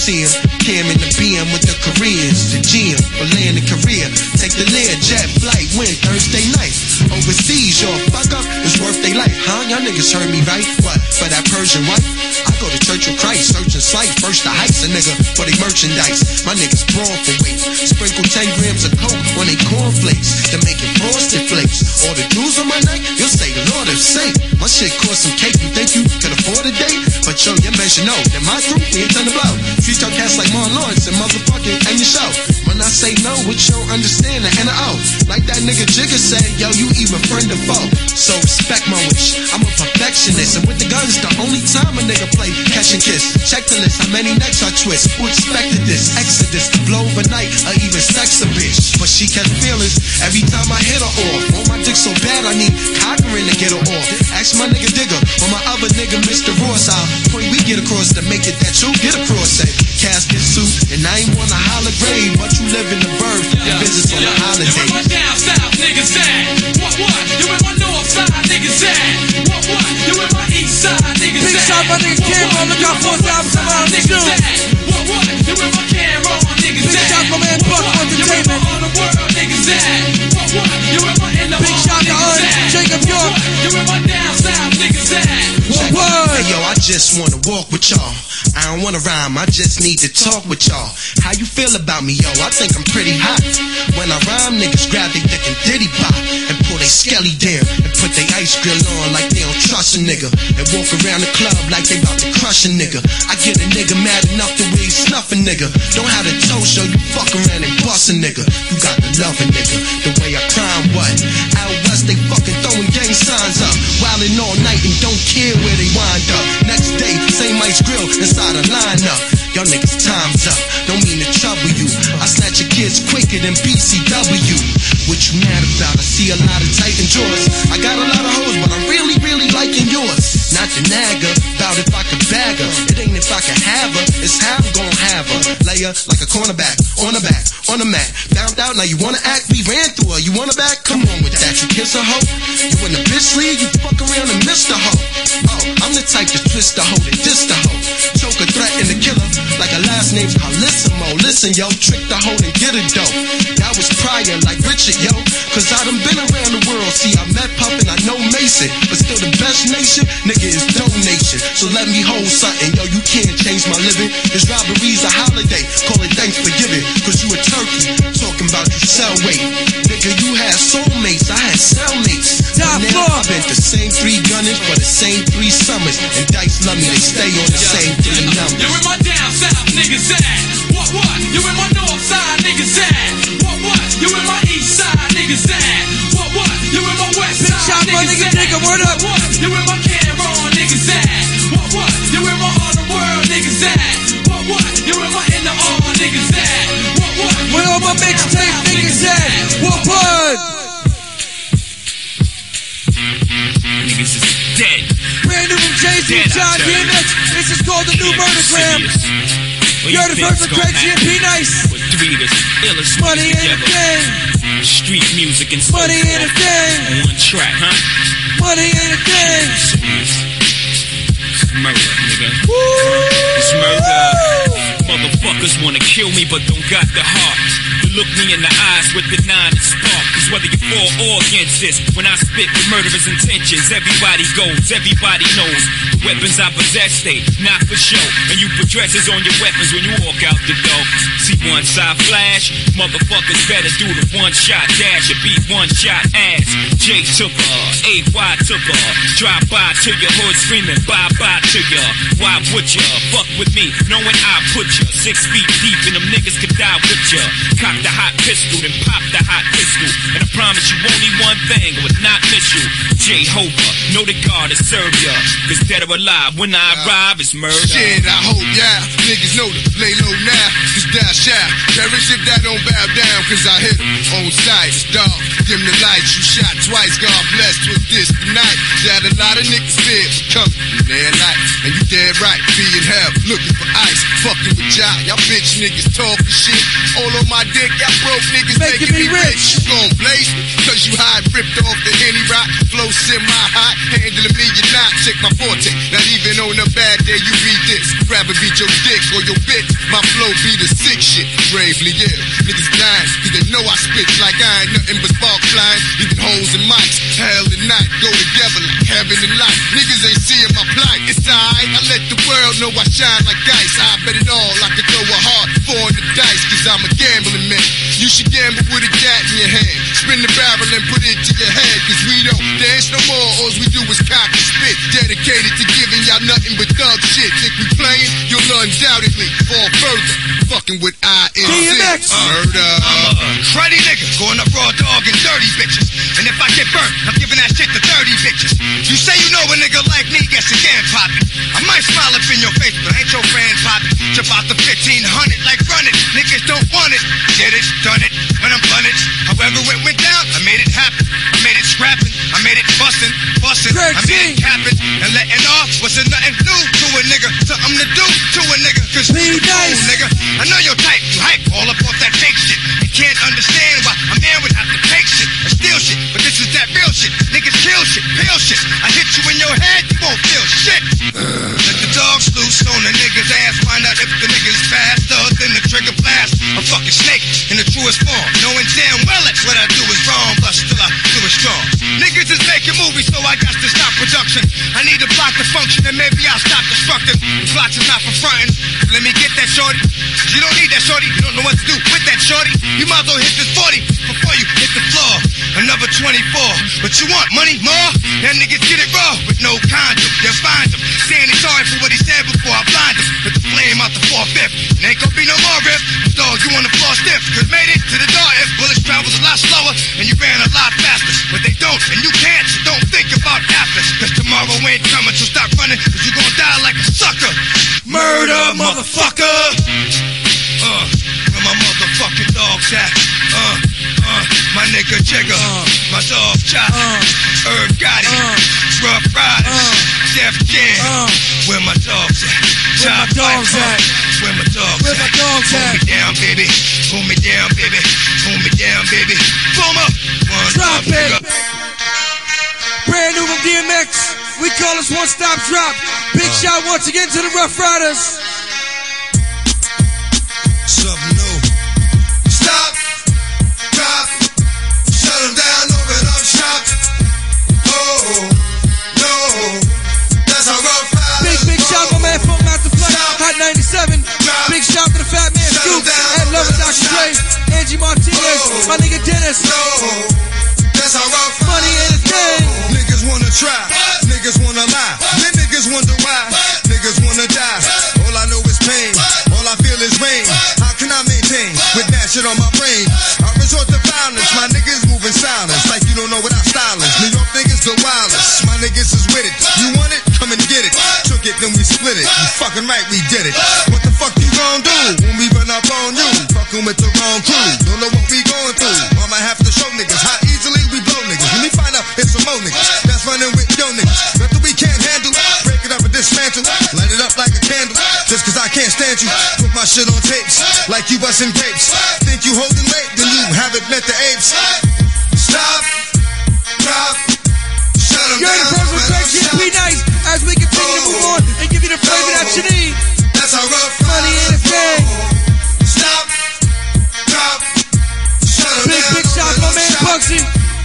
see him. Cam in the B M with the Koreans. The G M for land and career. Take the Lear, jet flight, win Thursday night. Overseas, your fuck up is worth they life. Huh? Y'all niggas heard me right? What? For that Persian wife? I go to Church of Christ, search and slice. First to heist a nigga for they merchandise. My niggas brawl for weight. Sprinkle ten grams of coke on they cornflakes. To make it frosted flakes. All the jewels on my neck, you'll say, Lord of sake. My shit cost some cake, you think you could afford a date? But yo, your man should know that my crew, we intend to blow. Treat your cats like Martin Lawrence and motherfucking end your show. When I say no, what you don't understand the N O. Like that nigga Jigga said, yo, you even friend or foe. So respect my wish, I'm a perfectionist. And with the guns, the only time a nigga play catch and kiss. Check the list, how many necks I twist. Who expected this? Exodus, to blow overnight, or even sex a bitch. But she catch feelings every time I hit her off. Oh, my dick so bad, I need cockering to get her off. Ask my nigga Digger, or my other nigga Mister Ross, how point we get across to make it that you get across. Say, casket suit, and I ain't wanna holler grave, but you live in the birth, and business on a holiday. You in my down south niggas at? What, what? You in my north side niggas at? What, what? You in my east side niggas at? Big shot my nigga Cameron, look out for us albums around the show. What, what? You in my Cameron niggas at? Big shot my man Buck Entertainment. You in my all the world niggas at? What, what? You in my in the Big shot to us, Jacob York. You in my down south niggas at? What, what? Hey yo, I just wanna walk with y'all. I don't wanna rhyme, I just need to talk with y'all. How you feel about me, yo? I think I'm pretty hot. When I rhyme, niggas grab they dick and diddy pop and pull they skelly down and put they ice grill on like they don't trust a nigga and walk around the club like they about to crush a nigga. I get a nigga mad enough the way he snuff a nigga. Don't have the toe show, you fuck around and bust a nigga. You got to love a nigga. The way I crime, what? Out west they fucking throwing gang signs up, wildin' all night and don't care where they wind up. Next day, same ice grill inside a lineup. Y'all niggas time's up, don't mean to trouble you. I snatch your kids quicker than B C W. What you mad about? I see a lot of Titan drawers. I got a lot of hoes, but I'm really, really liking yours. Not the nagger, about if I could bag her. It ain't if I can have her, it's how I'm gon' have her. Lay her like a cornerback, on the back, on the mat. Found out, now you wanna act, we ran through her. You wanna back? Come on with that, you kiss a hoe. You in the bitch league, you fuck around and miss the hoe. Oh, I'm the type to twist the hoe, and diss the hoe. Choke a threat and the killer, like her last name's Carlissimo. Listen, yo, trick the hoe and get a dope. That was prior, like Richard, yo. Cause I done been around the world. See, I met Puff and I know Mason. But still the best nation, nigga, is donation. So let me hold something, yo, you can't change my living. This robbery's a holiday, call it Thanksgiving. Cause you a turkey, talking about you sell weight. Nigga, you had soulmates, I had cellmates. But now I've been the same three gunning for the same three summers. And Dice love me, they stay on the same three numbers. You in my down south niggas at? What, what? You in my north side niggas at? What, what? You in my east side niggas at? What, what? You in my west side niggas at? Nigga, word up. What, what? You in my Cameron niggas at? What, what? You in my all the world niggas at? What, what? You in my in the all niggas at? What, what? Where all my mixtape niggas at? What, what? Niggas is dead. Brand new from Jay-Z, Dead, I John tell you. D M X. This is called the new Yeah, Murdergram. serious. What You heard it think first is from gonna Craig G and P happen Nice. with three of the illest Money niggas ain't a together? thing. Street music and so Money ain't a forth thing. on one track, huh? Money ain't a thing. It's murder, nigga. Woo! It's murder. Motherfuckers wanna kill me but don't got the heart to look me in the eyes with the nine and spark. Cause whether you for or against this, when I spit with murderous intentions, everybody goes, everybody knows. The weapons I possess, they not for show. And you put dresses on your weapons when you walk out the door. See once I flash, motherfuckers better do the one shot dash or be one shot ass. J took her, A Y took her. Drive by to your hood screaming bye bye to ya. Why would ya fuck with me knowing I put ya six feet deep and them niggas could die with ya? Cock the hot pistol then pop the hot pistol. And I promise you only one thing would not miss you. Jehovah, know the God to serve ya. Cause dead or alive, when I arrive, it's murder. Shit, I hope, yeah. Niggas know to lay low now. Cause die shy. Perish if that don't bow down. Cause I hit 'em on sight. It's dark. Dim the lights. You shot twice. God bless with this tonight. Got a lot of niggas fear coming in their life. And you dead right. Be in hell. Looking for ice. Fucking with y'all. Y'all bitch niggas talking shit. All on my dick. Y'all broke niggas making, making me rich. You gon' blaze me. Cause you hide ripped off the Henny Rock. Flow semi-hot. Handling me, you're not. Check my forte. Not even on a bad day, you read this. six. Grab and beat your dick or your bitch. My flow be the sick shit. Bravely ill. Niggas dying, cause they know I spit like I ain't nothing but spark flying. Leaving holes in mics. Hell and night go together like heaven and light. Niggas ain't seeing my plight. It's alright. I let the world know I shine like ice. I bet it all. I could throw a heart for the dice, cause I'm a gambling man. You should gamble with a gat in your hand. Spin the barrel and put it to your head, cause we don't dance no more. All we do is cock and spit. Dedicated to giving y'all nothing but thug shit. Think we playing? You'll undoubtedly fall further. Fucking with I N C. Murder. I'm a cruddy nigga, going up raw dog and dirty bitches. And if I get burnt, I'm giving that shit to thirty bitches. You say you know a nigga like me gets a damn poppin'. I might smile up in your face, but I ain't your friend poppin'. Jump out the fifteen hundred like run it. Niggas don't want it. Did it, done it, when I'm punished. However it went down, I made it happen. I made it scrappin', I made it bustin', bustin'. I made it cappin', and letting off wasn't nothing new to a nigga. Something to do to a nigga, cause you the cool nigga. I know your type, you hype all up off that fake shit. You can't understand why a man would have to take shit or steal shit, but this is that real shit. Niggas kill shit, peel shit. I hit you in your head, you won't feel shit. Let the dogs loose on the nigga's ass. Find out if the nigga's faster than the trigger blast. A fucking snake in the truest form, knowing damn well that what I do is wrong, but still I do it strong. Niggas is making movies, so I got to stop production. I need a block to function, and maybe I'll stop destructing. The blocks is not for frontin'. Let me get that shorty. You don't need that shorty. You don't know what to do with that shorty. You might as well hit this forty before you hit the floor. Another twenty-four. But you want money more? That niggas get it raw with no condom. They'll find him. Saying he's sorry for what he said before I blind him. Put the flame out the four-fifth. It ain't gonna be no more rip. Dog, you on the floor stiff. Cause made it to the door if bullets travels a lot slower and you ran a lot faster. But they don't, and you can't, so don't think about after. Cause tomorrow ain't coming, so stop running, cause you gon' die like a sucker. Murder, motherfucker! Uh, where my motherfucking dogs at? Uh, uh, my nigga Jigger, uh, my dog Chop, uh, Herb Gotti, uh, Rough Riders, uh, Def Jam, uh, where my dogs at? Where my dogs at? Where my dogs Where my dogs at? at? Pull me down, baby. Pull me down, baby. Pull me down, baby. Boom up. One Drop up, it. nigga. Brand new from D M X. We call this One Stop Drop. Big uh. shout once again to the Rough Riders. Something new. Stop. Drop. Shut them down, open up shop. Oh, no. That's how Rough Riders. Big, big shout my man from Master Flight. Hot ninety-seven. Drop. Big shout to the Fat Man Scoop. And Lover Doctor Dre. Angie Martinez. Oh, my nigga Dennis. No. That's how Rough Money in the game. Niggas wanna try, what? Niggas wanna lie, then niggas wonder why, what? Niggas wanna die. All I know is pain, all I feel is rain. How can I maintain with that shit on my brain? I resort to violence, my niggas moving silence like you don't know what our style is. New York niggas the wildest, my niggas is with it. You want it? Come and get it. Took it, then we split it. You fucking right, we did it. What the fuck you gon' do when we run up on you? Fucking with the wrong crew, don't know what we going through. I might have to show niggas how easily we blow niggas. When we find out it's some more niggas that's running with yo niggas. Nothing we can't handle. Break it up and dismantle. Light it up like a candle. Just cause I can't stand you. Put my shit on tapes like you bustin' grapes. Think you holding weight, then you haven't met the apes. Stop. Drop. Shut them You're down. the person with Craig G P Nice as we continue to move on and give you the flavor that you need. That's how Rough Money in the game. Stop. Drop. Shut them Big, down. big shout to my man Bugsy.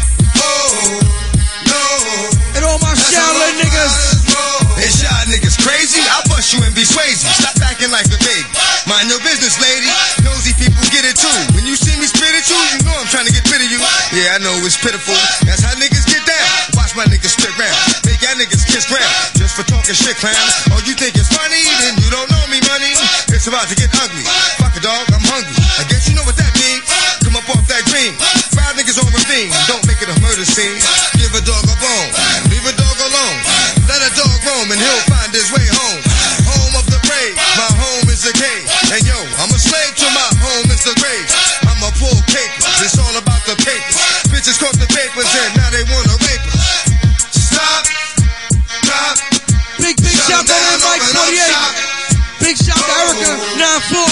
Oh, no. And all my Shaolin niggas. Hey, y'all niggas crazy? I'll bust you and be swayzy. Stop acting like a baby. Mind your business, lady. Nosy people get it too. When you see me spit at you, you know I'm trying to get rid of you. Yeah, I know it's pitiful. That's how niggas get down. Watch my niggas spit round. Make y'all niggas kiss ground. Just for talking shit, clown. Oh, you think it's funny? Then you don't know me, money. It's about to get ugly. Fuck a dog, I'm hungry. I guess you know what that means. Come up off that green. Five niggas on ravine. Don't make it a murder scene. Give a dog a bone. Leave a dog alone. Let a dog roam and he'll find his way home. Home of the brave. My home is the cave. And yo, I'm a slave to my home is the grave. I'm a pull papers. It's all about the papers. Bitches caught the papers and now they wanna rape us. Stop. Drop. Big, big shout to man Mike forty-eight. Big shout to Erica nine four.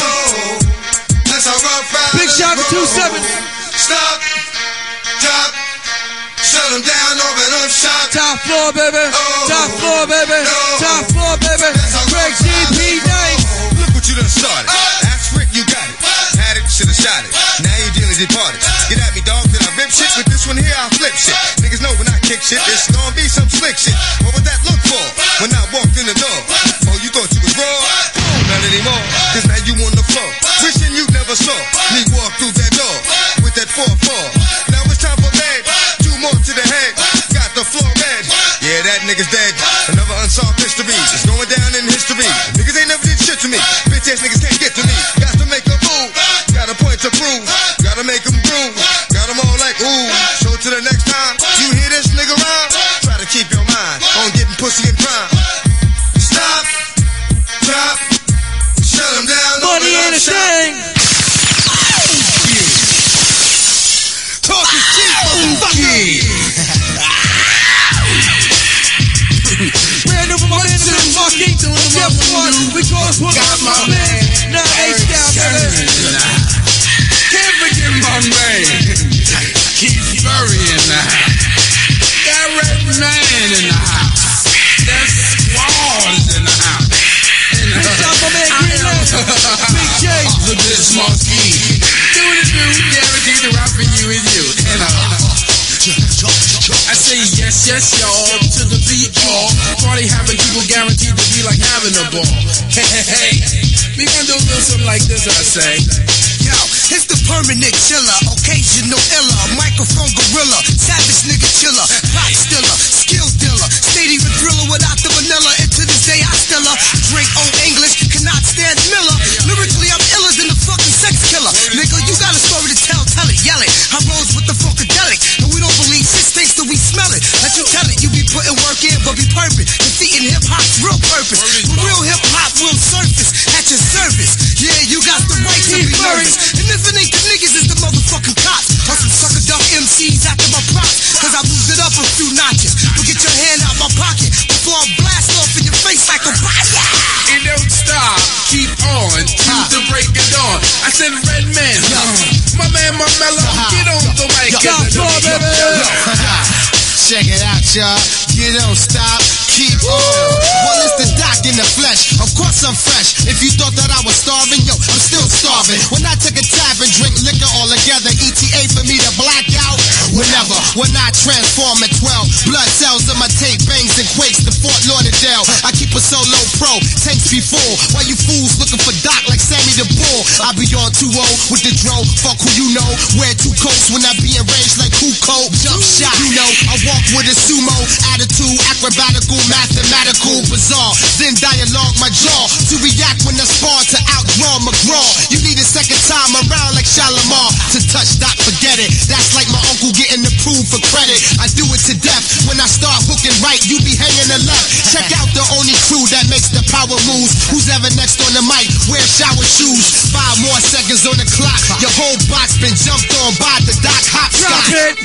That's how Rough Riders. Big shout to two seven. Stop. Drop. Shut them down, open up shop. Top floor, baby. Oh, Top floor, baby. No. Top floor, baby. That's how X G P nine. Look what you done started. Ask Rick, you got it. Had it, should've shot it. Now you dearly departed. Get at me, dog, then I rip shit. With this one here, I'll flip shit. Niggas know when I kick shit, it's gonna be some slick shit. What would that look for when I walked in the door? Oh, you thought you was raw? Not anymore, cause now you on the floor. Wishing you never saw me walk through that door with that four four. Now it's time for bed. Two more to the head. Got the floor red. Yeah, that nigga's dead. Another unsolved mystery. It's going down in history. Niggas ain't never did shit to me. Bitch ass niggas can't get to me. Got to make a move. Got a point to prove. Gotta make them groove. Got them all like ooh. So to the next time you hear this nigga rhyme, try to keep your mind on getting pussy and crime. Stop. Drop. Shut them down. Money ain't a thing. Talk is cheap, motherfucker. Brand new from my man, the fucking Jeff One. We call us one of my man. Now H down, baby. Can't forget my man. Keith Murray in the house. That red man in the house. That squad is in the house. Next time, my man, Green Lantern. Big J. Look at this monkey. Do it, do. Guaranteed to rap for you and you. And uh, I say yes, yes, y'all, to the beat all. Party having people guaranteed to be like having a ball. Hey, hey, hey. We gonna do a little something like this, I say. Yo, it's the permanent chiller, occasional iller, microphone gorilla, savage nigga chiller, plot stiller, skill dealer, stadium thriller without the vanilla, and to this day I still drink old English, cannot stand Miller. Lyrically I'm iller than the fucking sex killer. Nigga, you got a story to tell, tell it, yell it. I rose with the funkadelic, and we don't believe shit stinks till we smell it. Let you tell it, you be putting work in, but be perfect. Defeating hip hop's real purpose. For real hip hop will surface at your service. Yeah, you got the right to be nervous. And if it ain't the niggas, it's the motherfucking cops. Or some sucker duck M Cs after my props. Cause I moved it up a few notches. But get your hand out my pocket before I blast off in your face like a fire. It don't stop, keep on, till the break of dawn. I said, Red Man, my man, my mellow, get on the mic. Check it out, y'all. You don't stop, keep on. Well, it's the doc in the flesh. Of course I'm fresh. If you thought that I was starving, yo, I'm still starving. When I take a tab and drink liquor all together, E T A for me to black out. Whenever, when I transform at twelve, blood cells in my tape bangs and quakes to Fort Lauderdale. I keep a solo pro, tanks be full. While you fools looking for Doc like Sammy the Bull, I be on two oh with the dro. Fuck who you know. Wear two coats when I be in range like who coat. Jump shot, you know. I walk with a sumo attitude, acrobatical, mathematical, bizarre. Then dialogue my jaw to react when I spar to outdraw McGraw. You need a second time around like Shalimar to touch Doc, forget it. That's like my uncle getting approved for credit. I do it to death. When I start hooking right, you be hanging the left. Check out the only crew that makes the power moves. Who's ever next on the mic? Wear shower shoes. Five more seconds on the clock. Your whole box been jumped on by the Doc Hopscotch. Drop it.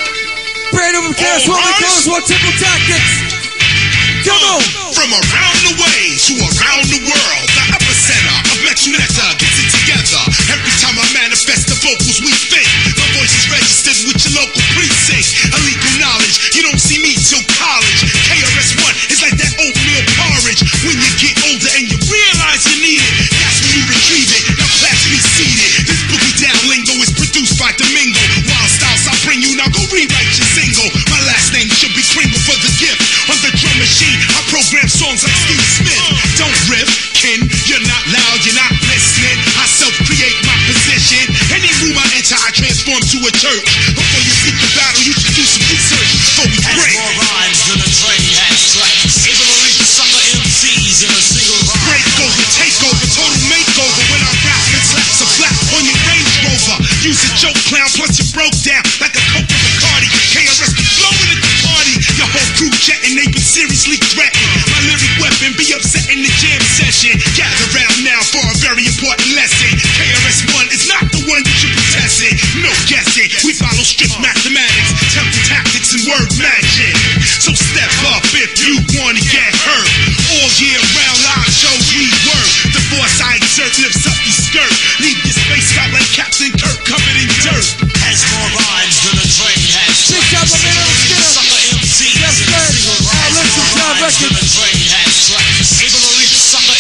Brand new from Cash One, we call us one Triple Tactics. Come on. From around the way to around the world, the epicenter of Metro Netta gets it together. Every time I manifest the vocals we think, my voice is registered with your local precinct. Illegal knowledge, you don't see me till college. K R S One is like that oatmeal porridge. When you get older and you realize you need it, that's when you retrieve it. Now class be seated. This boogie down lingo is produced by Domingo. Wild styles I bring you, now go rewrite your single. My last name should be Kramer for the gift. On the drum machine, I program songs like Steve Smith. Don't riff, Ken, you're not loud, you're not listening. I self-create my position. Any room I enter, I transform to a church. Before you seek the battle, you should do some research before we break. Has more rhymes than a train has tracks. Able to reach the sucker M Cs in a single rhyme. Break over, take over, total makeover. When I rap and slaps a flap on your Range Rover. Use a joke clown, plus you broke down like a Coke with Bacardi. K R S be blowing at the party. Your whole crew jetting, they been seriously threatened. My lyric weapon be upset in the jam session. Gather round now for a very important lesson. K R S One is not the one you should be testing. No guessing, we follow strict mathematics, temple tactics and word magic. So step up if you wanna get hurt. All year round live shows we work. The force I exert lifts up your skirt. Leave your space out like Captain Kirk covered in dirt. Has more rhymes than a train has Big tracks. time, my man, let's get it. Sucker M Cs Yes, in a sir. single I rhyme. listen to More our rhymes than records. a train has tracks. Able to reach the sucker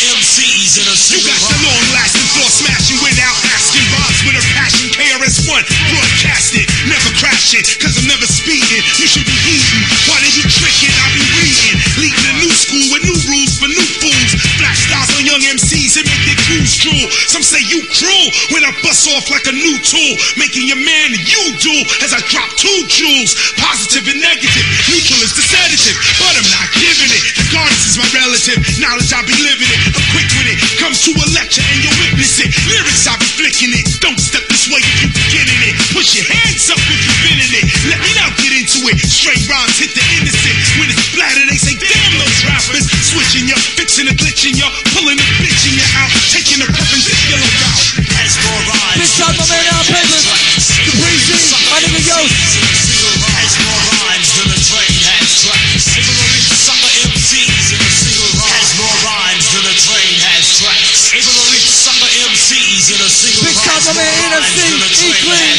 in a You single got the long-lasting floor smashing without asking. Bobs with a passion, K R S One, broadcasted, never crashing, cause I'm never speeding. You should be eating, why did you tricking? I be reading, leading a new school with new rules for new fools. Flash styles on young M Cs and make their crews drool. Some say you cruel when I bust off like a new tool, making your man you do as I drop two jewels. Positive and negative, neutral is the sedative, but I'm not giving it. The goddess is my relative, knowledge I be living it. I'm quick with it, comes to a lecture and you witness it. Lyrics I be flicking it, don't step this way if you beginning it. Push your hands up if you've been in it. Let me now get into it. Straight rhymes hit the innocent. When it's splatter they say damn those rappers. Switching ya, fixing a glitching ya, pulling a bitch in ya out, taking a perpendicular route. Has more rhymes. Big shout out my man Al Papers, the Breezy, my nigga Yost. Has more rhymes than a train has tracks. Able to reach sucker M Cs in a single rhyme. Has more rhymes than a train has tracks. Able to reach sucker M Cs in a single rhyme. Big shout out my man N F C, E-Clean.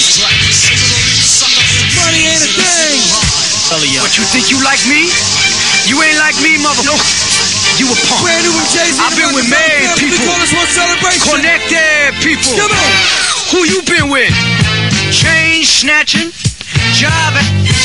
Money ain't a thing. What, you think you like me? You ain't like me, mother. No. You a punk. Brand new with Jay-Z. I've been with mad people. Connected people. Come on. Who you been with? Chain snatching, jiving,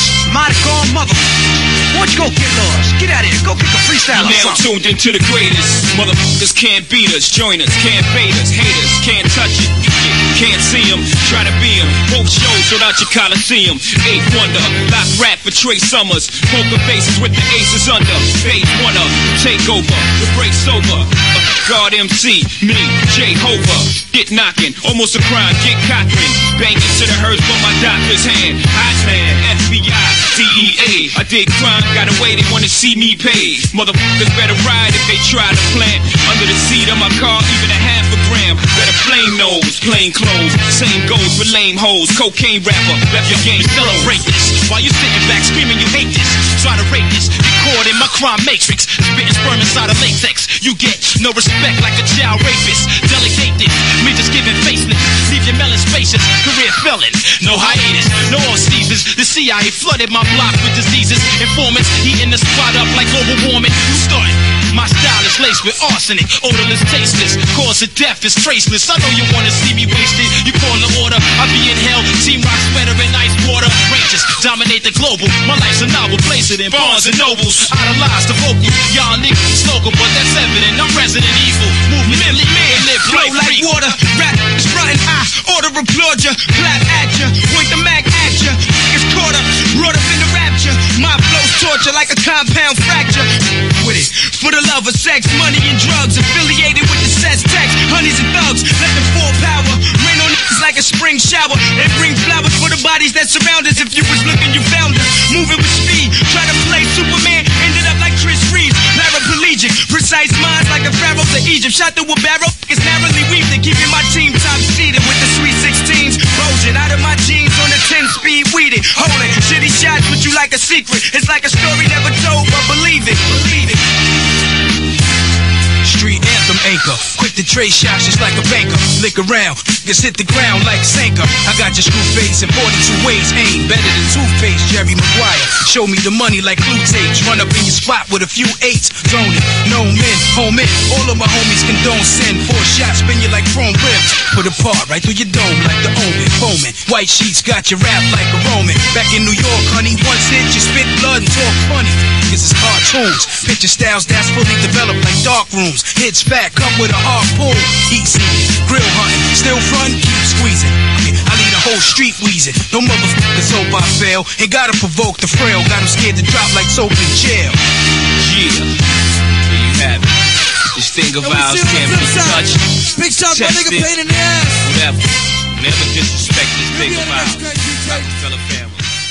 Marcon mother. Why don't you go get lost? Get out of here. Go get the freestyle. Now tuned into the greatest. Motherfuckers can't beat us, join us, can't bait us, haters can't touch it. Can't see them, try to be them. Both shows without your Coliseum. Eighth Wonder, lock rap for Trey Summers. Poker faces with the aces under. Phase one up, take over, the break's over. Uh, God M C, me, Jehovah. Get knocking, almost a crime, get cocking. Banging to the hearse from my doctor's hand. Hot man, F B I, D E A. I did crime, got away, they wanna see me pay. Motherfuckers better ride if they try to plant. Under the seat of my car, even a half a gram. Better flame nose, plain clothes. Same goes for lame hoes. Cocaine rapper, left your game. Celebrate this while you sitting back screaming you hate this. Try to rate this, get caught in my crime matrix. Spitting sperm inside of latex. You get no respect like a child rapist. Delegate this, me just giving faceless. Leave your melon spacious, career felon. No hiatus, no all seasons. The C I A flooded my block with diseases. Informants heating the spot up like global warming. You start. My style is laced with arsenic, odorless, tasteless. Cause of death is traceless. I know you wanna see me wasted. You call the order, I be in hell. Team rock sweater and ice water. Rangers dominate the global. My life's a novel, place it in Barnes and Nobles. Idolize the vocals, y'all niggas local, but that's evident. I'm Resident Evil, movement, milli, man, live flow like water. Rap is frontin', I order applaud ya, clap at ya, point the mag at ya. Niggas caught up, brought up in the rapture. My flow's torture like a compound fracture. With it, for the love of sex, money and drugs, affiliated with the sets, text, honeys and thugs. Let the full power rain on niggas like a spring shower, and bring flowers for the bodies that surround us. If you was looking, you found us. Moving with speed, try to play Superman, ended up like Chris Reeves. Paraplegic, precise minds like a pharaoh to Egypt. Shot through a barrel, it's narrowly weaved. And keeping my team top seated with the sweet sixteens. Bulging out of my jeans on a ten speed, weeded. Holding shitty shots with you like a secret. It's like a story never told, but believe it, believe it. Street anthem anchor, quick to trade shots just like a banker. Lick around, just hit the ground like Sanka. I got your screw face in forty-two ways, aim better than toothpaste. Jerry Maguire, show me the money like glue tapes. Run up in your spot with a few eights, zone it. No men, home in. All of my homies condone sin. Four shots, spin you like chrome rims. Put a part right through your dome like the omen. Foaming, white sheets got your rap like a Roman. Back in New York, honey, once hit you spit blood and talk funny. This is cartoons, picture styles that's fully developed like dark rooms. Hits fat, come with a harpoon. Heat seeking, grill hunting, still front, keep squeezing. I lead a whole street wheezing. No motherfuckers hope I fail. Ain't gotta provoke the frail. Got them scared to drop like soap in jail. Yeah, there you have it. This thing of ours can't be touched. Big shot, my nigga, pain in the ass. Whatever. Never disrespect this thing of ours. Rockefeller family.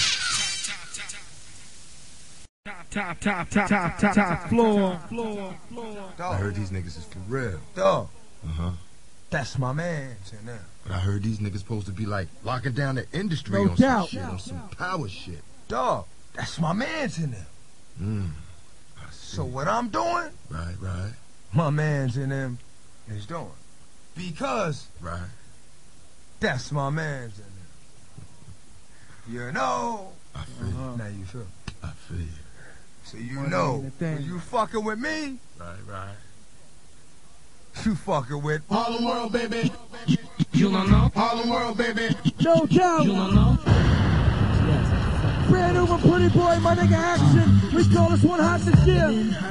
Top, top, top, top, top, top, floor, floor, floor. I heard these niggas is for real. Dog. Uh-huh. That's my man. But I heard these niggas supposed to be like locking down the industry No on doubt. some shit, on some power shit. Dog. That's my man's in them. Mm. So what I'm doing, Right, right, my man's in them is doing. Because right. that's my man's in them. You know. I feel you. Now you feel. I feel you. So you Money know, ain't a thing. when you fucking with me, Right, right. You fucking with Harlem World, baby. You, you don't know? Harlem World, baby. No doubt. You don't know? Brand new Pretty Boy, my nigga Action. We call this one hot this year.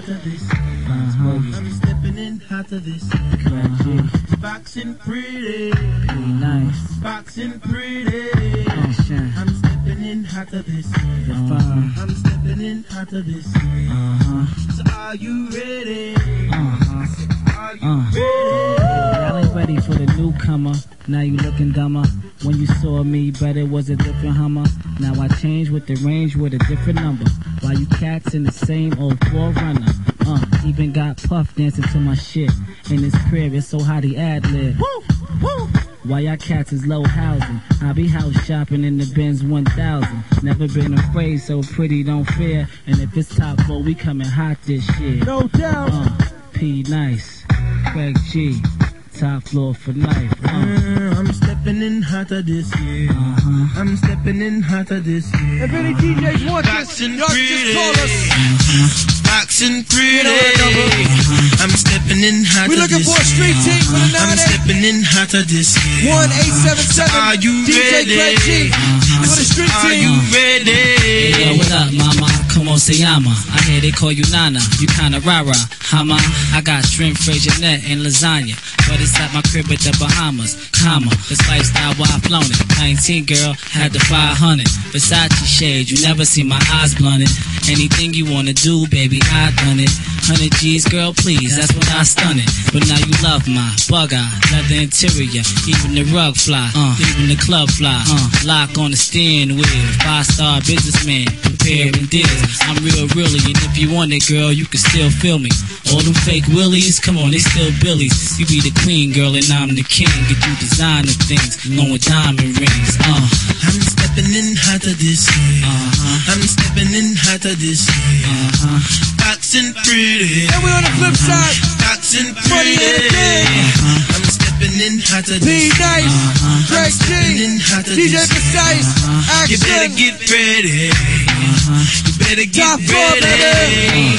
Uh-huh. I'm stepping in hot to this. Uh-huh. Boxing pretty. Nice. Boxing pretty. Action. I'm stepping in hot to this. Uh-huh. I'm stepping in hot to this. Uh-huh. So are you ready? Uh-huh. Are you Uh. ready? Y'all ain't ready for the newcomer. Now you looking dumber. When you saw me, bet it was a different Hummer. Now I changed with the range with a different number. While you cats in the same old Forerunner. Uh, even got Puff dancing to my shit. In his crib, it's so hot he ad-lib. Woo! Woo! Why y'all cats is low housing? I be house shopping in the Benz one thousand. Never been afraid, so pretty don't fear. And if it's top floor, we coming hot this year. No doubt. Uh, P Nice, Craig G, top floor for life. Uh. Uh, I'm stepping in hotter this year. Uh-huh. I'm stepping in hotter this year. If any D Js want this, Boxing y'all can just call us. Uh-huh. Boxing pretty. Uh-huh. I'm stepping in hotter We looking this for a street year. team for the I'm nine eight. stepping in hotter this year. one eight seven seven Are you D J ready? Craig G Uh-huh. for the street Are team. you ready? Hey, yo, what up, mama? Como se llama? I hear they call you Nana. You kinda rah-rah, hama. I got shrimp, frigidette, and lasagna. But it's at my crib at the Bahamas, comma. This lifestyle why I flown it. nineteen girl, had the five hundred. Versace shade, you never see my eyes blunted. Anything you wanna do, baby, I done it. one hundred G's, girl, please, that's when I stun it. But now you love my bug eye, leather interior, even the rug fly, uh, even the club fly. Uh, lock on the steering wheel, five star businessman, preparing deals. I'm real, really, and if you want it, girl, you can still feel me. All them fake willies, come on, they still billies. You be the queen, girl, and I'm the king. Get you designer things, along with diamond rings. Uh. I'm stepping in hotter this year. Uh-huh. I'm stepping in hotter this year. Uh-huh. Boxing pretty. And we on the flip side. Boxing Money pretty. in the game. Uh-huh. I'm stepping in hotter P this year. Nice, Uh-huh. Craig stepping G, in hotter D J this year. Precise, Uh-huh. You better Action. get ready. Uh-huh. You better get Top floor, ready.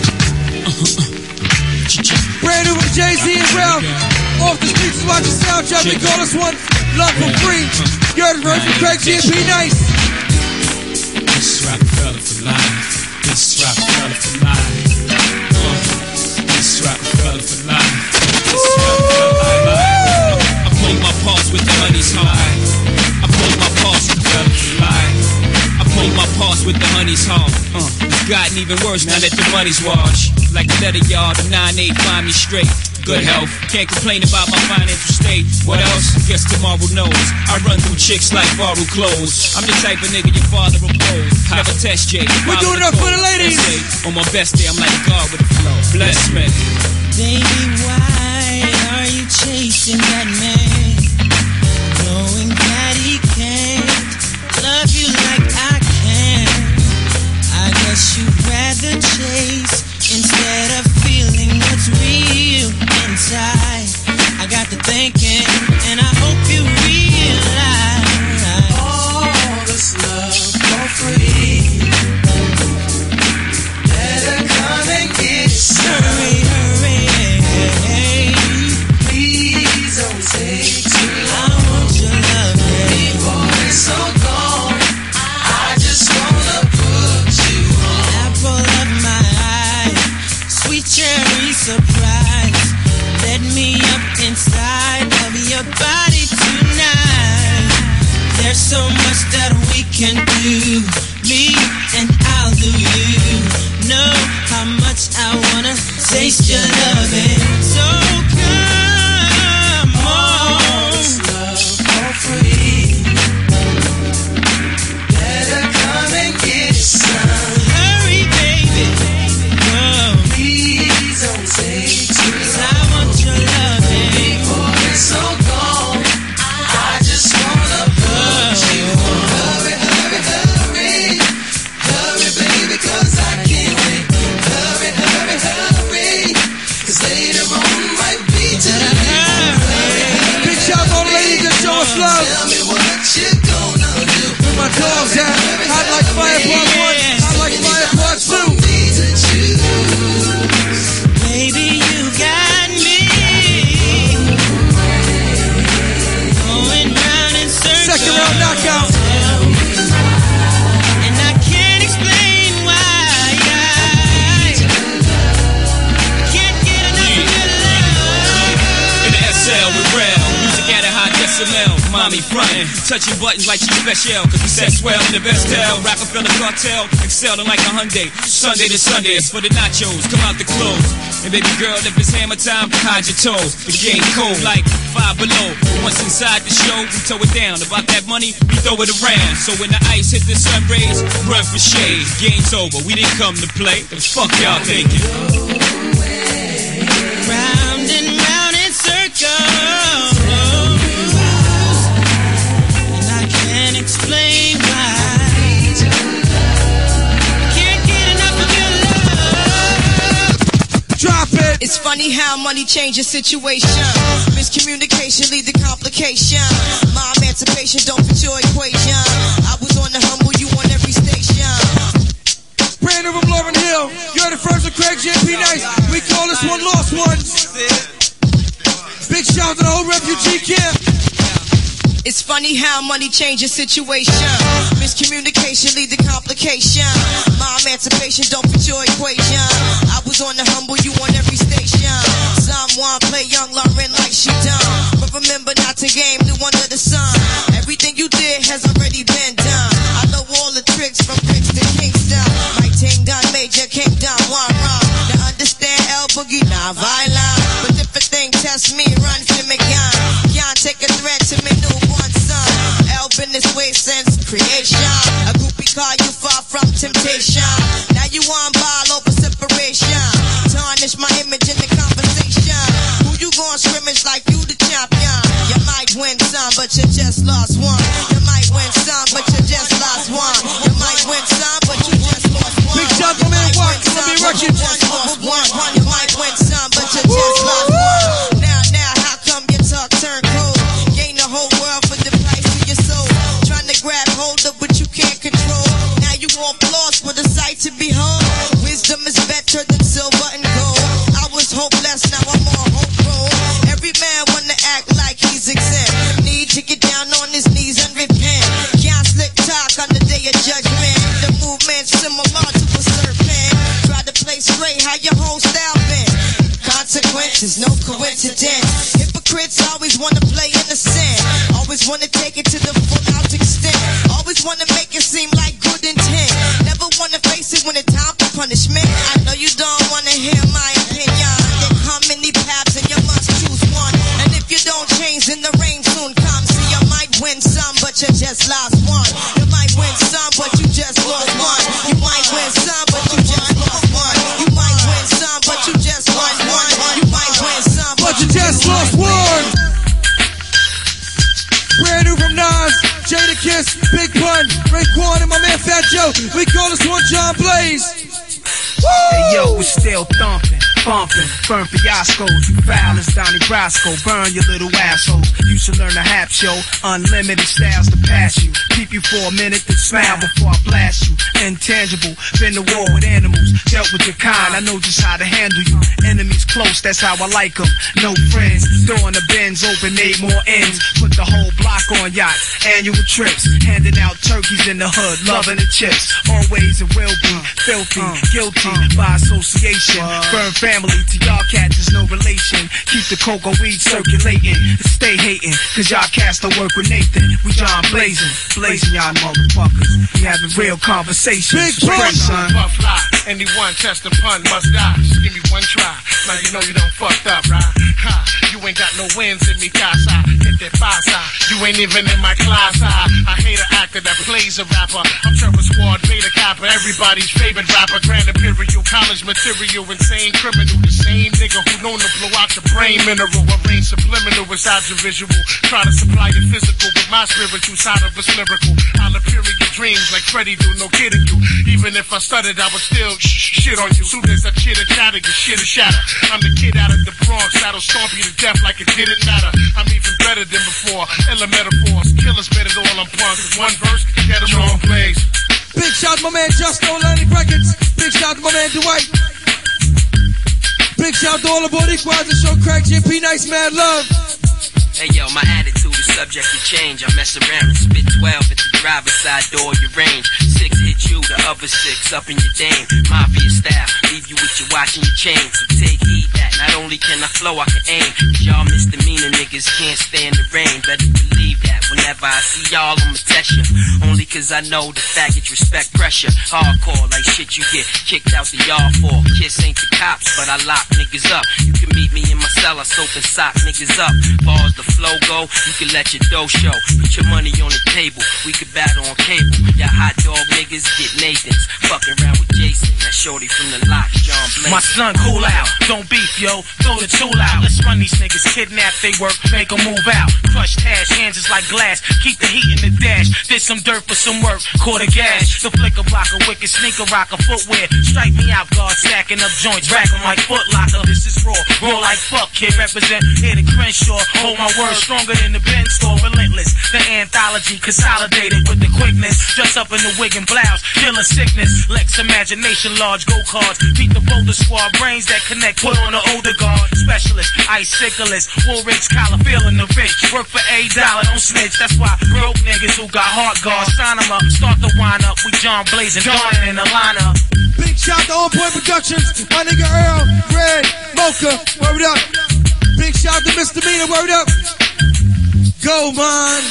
Brand new with Jay-Z and Ralph. Off the streets is watching sound check. We call this one Love for Free. You heard it right from Craig G and P Nice. This Rockefeller for life. This Rockefeller for life. Uh, this Rockefeller for life. This Rockefeller for life. I pull my pulse with the honey's heart. I pull my pulse with the for life. I pull my pulse with the honey's heart. Uh, it's gotten even worse now that the money's washed. Like a letter yard, the nine eight find me straight. Good health, can't complain about my financial state. What else? Guess tomorrow knows. I run through chicks like borrowed clothes. I'm the type of nigga your father will pose. Never test Jay. We're doing it up for the ladies. On my best day, I'm like God with a flow. Bless me. Baby, why are you chasing that man? Knowing that he can't love you like I can. I guess you'd rather chase instead of feeling what's real inside. I got to thinking, and I hope you realize all this love for free. Better come and get some. Hurry, hurry, please don't take too long. I want your love before it's all gone. I just wanna put you on apple of my eye, sweet cherry surprise. Let me up inside of your body tonight. There's so much that we can do, me and I'll do you. Know how much I wanna taste your loving. So come on, love for free. Better come and get some. Hurry, baby. Whoa. Please don't take too long. I want your loving before it's all gone. I just wanna put you on. Hurry, hurry, hurry. Hurry, baby, 'cause I can't wait. Hurry, hurry, hurry. 'Cause later on might be too late. Big shout out to ladies that show us love. Tell me what you gonna do. Where my dogs at? Hot like fire part one. Hot like fire part two. Baby, you got me. S M L, mommy frontin', touching buttons like she special, cause we set swell in the best tell. Rockefeller cartel, excelling like a Hyundai. Sunday to Sunday, it's for the nachos, come out the clothes. And baby girl, if it's hammer time, hide your toes. The game cold like five below. But once inside the show, we tow it down. About that money, we throw it around. So when the ice hit the sun rays, run for shade. Game's over, we didn't come to play. The fuck y'all thinking? Round and round in circles, and I can't explain why. Can't get enough of your love. Drop it. It's funny how money changes situation. Miscommunication lead to complication. My emancipation don't fit your equation. I was on the humble, you on every station. Brand new from Lauryn Hill. You heard it first with Craig J P Nice. We call this one Lost Ones. Big shout out to the whole refugee camp. It's funny how money changes situation. Miscommunication lead to complication. My emancipation don't fit your equation. I was on the humble, you on every station. Someone play young Lauren like she done. But remember not to game new under the sun. Everything you did has already been done. I know all the tricks from bricks to Kingston. My ting done major, king done one wrong. To understand El Boogie, not violent. But if a thing test me, run for me gun. Can't take a threat to me newborn son. El been this way since creation. A groupie call you far from temptation. Now you on ball over separation. Tarnish my image in the conversation. Who you gon' scrimmage like you the champion? You might win some, but you just lost one. You might win some, but you just lost one. You might win some, but you just lost one. Big shout out to man Walk, Columbia Records. You might win some, but you just lost one. Now, now, how come your talk turn cold? Gain the whole world for the price of your soul. Trying to grab hold of what you can't control. Now you want flaws for the sight to behold. Wisdom is better than silver and gold. I was hopeless, now I'm on hope roll. Every man wanna act like he's exempt. Need to get down on his knees and repent. Can't slick talk on the day of judgment. The movement's similar to a serpent. Try to play straight, how your whole style been. Consequences, no coincidence. Hypocrites always wanna play innocent. Always wanna take it to the full out extent. Always wanna make it seem like good intent. Never wanna face it when it's time for punishment. I know you don't wanna hear my opinion. There come many paths and you must choose one. And if you don't change, then the rain soon comes. See, you might win some, but you just lost one. You might win some, but you just lost one. You might win some, but you just lost one. You might win some, but you just won one. You might win some, But you just lost one. Brand new from Nas, Jada Kiss, Big Pun, Raekwon, and my man Fat Joe. We call this one John Blaze. Hey yo, we're still thumping, bumping, burn fiascos. You foul as Donnie Brasco, burn your little assholes. You should learn to hap show, unlimited styles to pass you. Keep you for a minute, then smile before I blast you. Intangible, been to war with animals, dealt with your kind. I know just how to handle you. Enemies close, that's how I like them. No friends, throwing the bins open, made more ends. Put the whole block on yachts, annual trips, handing out turkeys in the hood, loving the chips. Always it will be filthy, guilty by association. Burn family to y'all cats is no relation. Keep the cocoa weed circulating and stay hating, cause y'all cats don't work with Nathan. We John blazing, blazing y'all motherfuckers. We having real conversations. Big Spread, son. Buff lie. Anyone test a pun must die. Just give me one try. Now you know you done fucked up, right? Ha, you ain't got no wins in me, casa. Hit that pasa. You ain't even in my class. I, I hate an actor that plays a rapper. I'm Trevor Squad, Beta Kappa, everybody's favorite rapper. Grand Imperial, college material, insane criminal. The same nigga who known to blow out your brain mineral. Arrange subliminal inside your visual. Try to supply your physical with my spiritual side of it's lyrical. I'll appear in your dreams like Freddy do, no kidding you. Even if I stuttered, I would still sh- shit on you. Soon as I chitter chatter, your shit is shatter. I'm the kid out of the Bronx that'll stomp you to death like it didn't matter. I'm even better than before. Illa metaphors, killers better than all I'm punks. One verse, get them on plays. Big shout to my man Justo Atlantic Records. Big shout to my man Dwight. Big shout to all the Boricuas and show Craig J P Nice mad love. Hey yo, my attitude is subject to change. I mess around and spit twelve at the driver's side door of your range. Six hit you, the other six up in your dame. Mafia style, leave you with your watch and your chain. So take heed that not only can I flow, I can aim. Cause y'all misdemeanor niggas can't stand the rain. Better believe Whenever I see y'all, I'ma test ya. Only cause I know the faggots respect pressure. Hardcore like shit you get kicked out the yard for. Kiss ain't the cops, but I lock niggas up. You can meet me in my cell, I soap and sock niggas up. Far as the flow go, you can let your dough show. Put your money on the table, we could battle on cable. Y'all hot dog niggas get Nathans. Fucking around with Jason, that shorty from the lot, John Blake. My son, cool out, don't beef, yo, throw the tool out. Let's run these niggas, kidnap, they work, make them move out. Crush hash, hands is like glass, keep the heat in the dash. Did some dirt for some work, quarter gas. The flicker blocker, wicked sneaker rocker, footwear. Strike me out, guard, stacking up joints, rack 'em like Foot Locker. This is raw, raw like fuck, kid, represent here to Crenshaw. Hold my word, stronger than the Benz store, relentless. The anthology, consolidated with the quickness. Dress up in the wig and blouse, killing sickness. Lex imagination, large go cards. Beat the boulder squad, brains that connect, put on the older guard. Specialist, iciclist, Woolrich, collar, feeling the rich. Work for a dollar, don't snitch. That's why broke niggas who got heart guards, sign 'em up, start the wind up. We John Blazing, Dawn in the lineup. Big shout to On Point Productions, my nigga Earl, Red, Mocha, word up. Big shout to Mister Mina, word up. Go, man.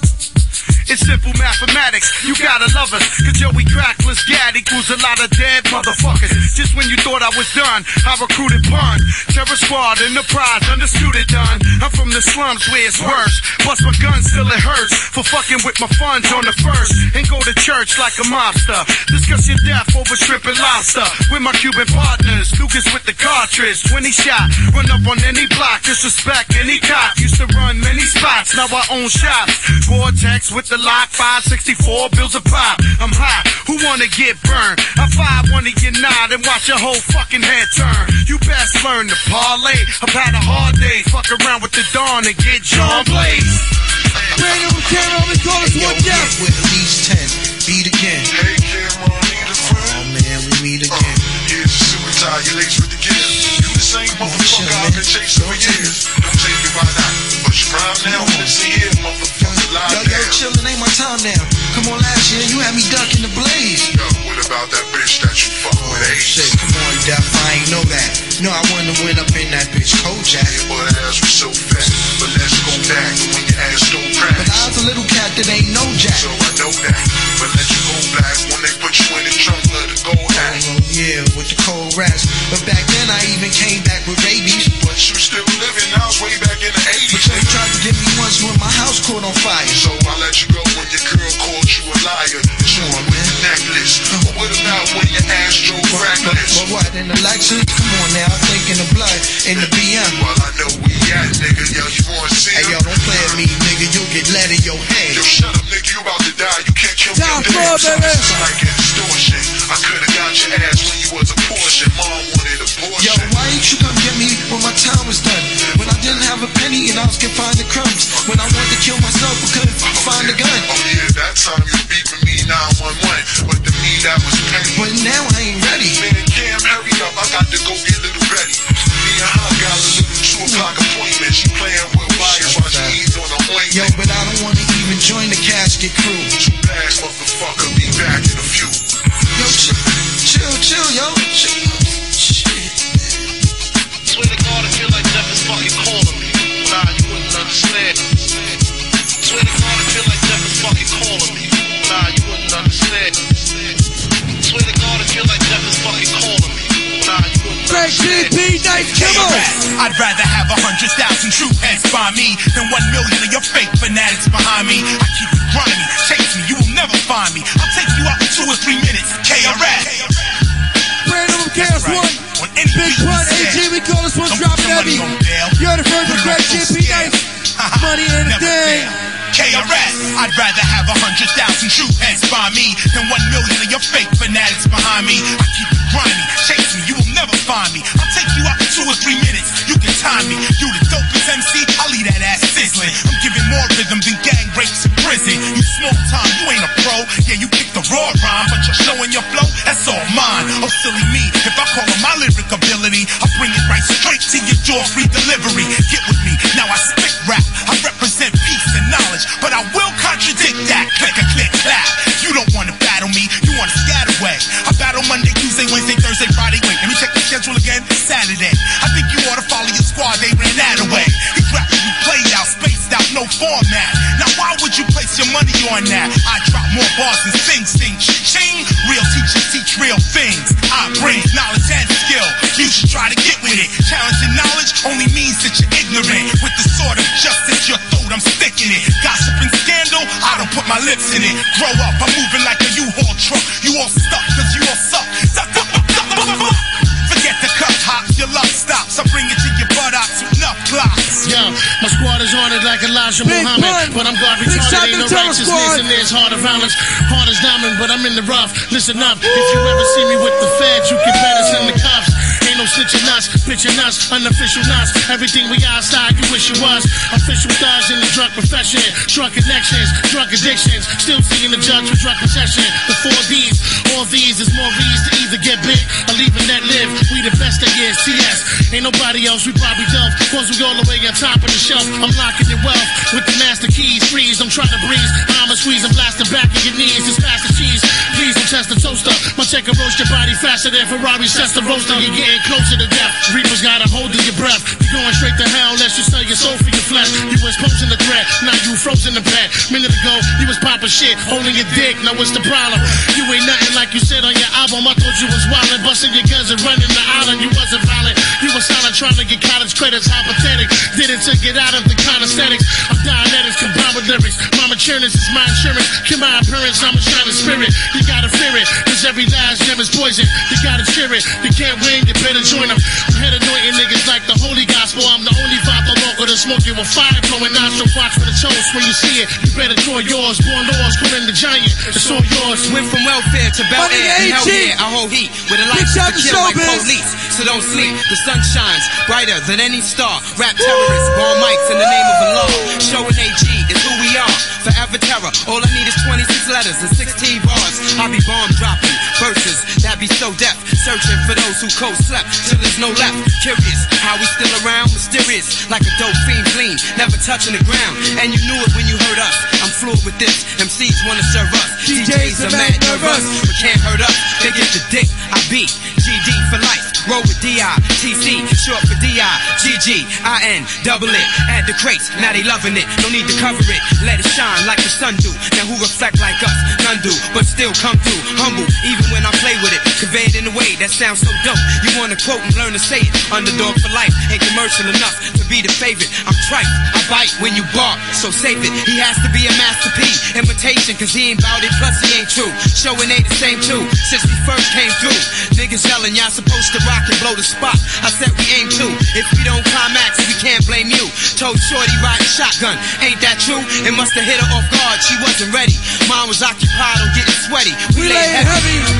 It's simple mathematics, you gotta love us. Cause yo, we crackless gad equals a lot of dead motherfuckers. Just when you thought I was done, I recruited pun. Terror squad, enterprise, understood it done. I'm from the slums where it's worse. Bust my gun, still it hurts. For fucking with my funds on the first. And go to church like a mobster. Discuss your death over shrimp and lobster. With my Cuban partners, Lucas with the cartridge. twenty shot, run up on any block, disrespect any cop. Used to run many spots, now I own shops. Gore-Tex with the lock, five sixty-four bills a pop. I'm hot, who wanna get burned? I five one of your nod and watch your whole fucking head turn. You best learn to parlay. I've had a hard day, fuck around with the dawn and get John Blaze. Brandon Buchanan, we call this one down. With at least ten, beat again. Hey Cameron, need a friend? Oh man, we meet again. Uh, here's the suit tie, you laced with the gear. You the same motherfucker I've been chasing for years. Don't take me by now, but you rhyme now. Listen here, motherfucker. Yo, yo, chillin' ain't my time now. Come on, last year you had me ducking the blaze. Yo, what about that bitch that you fuck oh, with? Hey, shit, come on, Def, I ain't know that. No, I wouldn't have went up in that bitch Kojak. Yeah, but that ass was so fat. But let's go back when your ass don't crack. But I was a little cat that ain't no jack. So I know that. But let you go back when they put you in the trunk of the gold hat. Oh, yeah, with the cold rats. But back then I even came back with rabies. But you still living, I was way back in the eighties. But you tried to get me once when my house caught on fire. So I let you go when your girl called you a liar. Sure, with the necklace. But what about when your ass drove reckless? But what, in the Lexus? Come on now, I'm thinking the blood in the B M. Well, I know we at, nigga. Yo, you wanna see him? Hey, yo, don't play at me, nigga. You'll get lead in your head. Yo, shut up, nigga. You about to die. You can't kill me. Down floor, baby. It's like an extortion. I could've got your ass when you was a portion. Mom wanted a portion. Yo, why ain't you come get me when my time was done? When I didn't have a penny and I was confined to crumbs. When I wanted to kill myself, I couldn't find a gun. Oh yeah, that time you beat with me nine one one, but to me that was petty. But now I ain't ready. Man, Cam, hurry up, I got to go get little ready. Me and her got a little two o'clock appointment. She playing with wires while she eats on the ointment. Yo, but I don't wanna even join the casket crew. Too bad, motherfucker, be back in a few. Yo, chill, chill, chill, yo, chill. Shit. Swear to God, I feel like death is fucking calling me. Nah, you wouldn't understand. Swear to God, I feel like death is fucking calling me. Nah, you wouldn't understand. Swear to God, I feel like death is fucking calling me. Nah, you wouldn't understand. G P, nice, come on. I'd rather have a hundred thousand true heads by me than one million of your fake fanatics behind me. I keep it grimy, chase me, you will never find me. I'll take you out in two or three minutes. K R S. Brandon from K S one. Big Pun, A G, we call this one Drop Heavy. You're the first one, Greg G P, nice. Money in the day. K R S. I'd rather have a hundred thousand true heads by me than one million of your fake fanatics behind me. I keep it grimy, chase me, you will never find me. I'll take you out in two or three minutes, you can time me. You the dopest M C, I'll leave that ass sizzling. I'm giving more rhythm than gang rapes in prison. You small time, you ain't a pro. Yeah, you pick the raw rhyme, but you're showing your flow, that's all mine. Oh, silly me, if I call on my lyric ability, I'll bring it right straight to your door, free delivery. Get with me, now I spit rap, I represent peace and knowledge, but I will contradict that. Click a click clap. You don't wanna battle me, you wanna scatter away. I battle Monday, Tuesday, Wednesday, Thursday, Friday. Wait, let me check the schedule again. Saturday. I think you ought to follow your squad, they ran that away. These rappers we played out, spaced out, no format. Now why would you on that. I drop more bars than Sing Sing. Ching, real teachers teach real things. I bring knowledge and skill. You should try to get with it. Challenging knowledge only means that you're ignorant. With the sword of justice, your throat, I'm sticking it. Gossip and scandal, I don't put my lips in it. Grow up, I'm moving like a U-Haul truck. You all stuck, cause you all suck. Suck, suck, suck, suck, suck, suck. Forget the cup hops, your love stops. I bring it to your buttocks with enough blocks. Yo, my squad is haunted like Elijah Big Muhammad. Pun. But I'm God Big shout retarded, ain't no to Terror righteousness, Squad. and there's heart of violence. Hard as diamond, but I'm in the rough. Listen up, if you ever see me with the feds, you can better send the cops. Ain't no snitching us, pitching us, unofficial nuts. Everything we outside, you wish you was. Official thugs in the drug profession. Drug connections, drug addictions. Still seeing the judge with drug concession. The four D's, all these is more V's to either get big or leave and let live. We the best that is, C S. Ain't nobody else, we probably dumb. Cause we all the way on top of the shelf. I'm locking your wealth with the master keys. Freeze, I'm trying to breeze. I'ma squeeze and blast the back of your knees. Just pass the cheese. Please don't test the toaster. My check can roast your body faster than Ferrari sets the roaster. You're getting closer to death. Reapers got a hold of your breath. You're going straight to hell unless you sell your soul for your flesh. You was posing the threat, now you frozen the bed. Minute ago, you was popping shit, holding your dick. Now what's the problem? You ain't nothing like you said on your album. I thought you was wildin', busting your guns and running the island. You wasn't violent. You was silent, trying to get college credits. Hypothetic, did it to get out of the calisthenics. I'm Dianetics, combined with lyrics. Mama churners is my insurance. Kill my appearance, I'm a shining spirit. You gotta fear it, cause every last gem is poison. You gotta cheer it. You can't win, you better join them. I'm head anointing niggas like the holy gospel. I'm the only father local to smoke you with fire blowing nostril. Watch for the toast when you see it. You better draw yours. Born laws, calling the giant. It's all yours. Went from welfare to Bel Air and hell yeah, I hold heat with a light to kill like police. So don't sleep. The sun shines brighter than any star. Rap terrorists, bomb mics in the name of Allah. Showing A G is who we are. Forever terror. All I need is twenty-six letters and sixteen bars. I be bomb dropping verses that be so deaf. Searching for those who cold slept till there's no left. Curious how we still around. Mysterious like a dope fiend clean. Never touching the ground. And you knew it when you heard us. I'm fluid with this. M Cs wanna serve us. D Js are mad nervous, but can't hurt us. They get the dick. I beat G D for life. Roll with D I T C, short for D I G G I N, double it. Add the crates, now they loving it. No need to cover it. Let it shine like the sun do. Now who reflect like us? None do, but still come through. Humble, even when I play with it. Convey it in a way that sounds so dope. You wanna quote and learn to say it. Underdog for life, ain't commercial enough to be the favorite. I'm trite, I bite when you bark, so save it. He has to be a masterpiece. Imitation, cause he ain't bout it, plus he ain't true. Showing ain't the same too, since we first came through. Niggas yelling, y'all supposed to rock and blow the spot. I said we aim to. If we don't climax, we can't blame you. Told Shorty riding shotgun, ain't that true? It must have hit her off guard, she wasn't ready. Mom was occupied on getting sweaty. We, We lay lay heavy. heavy.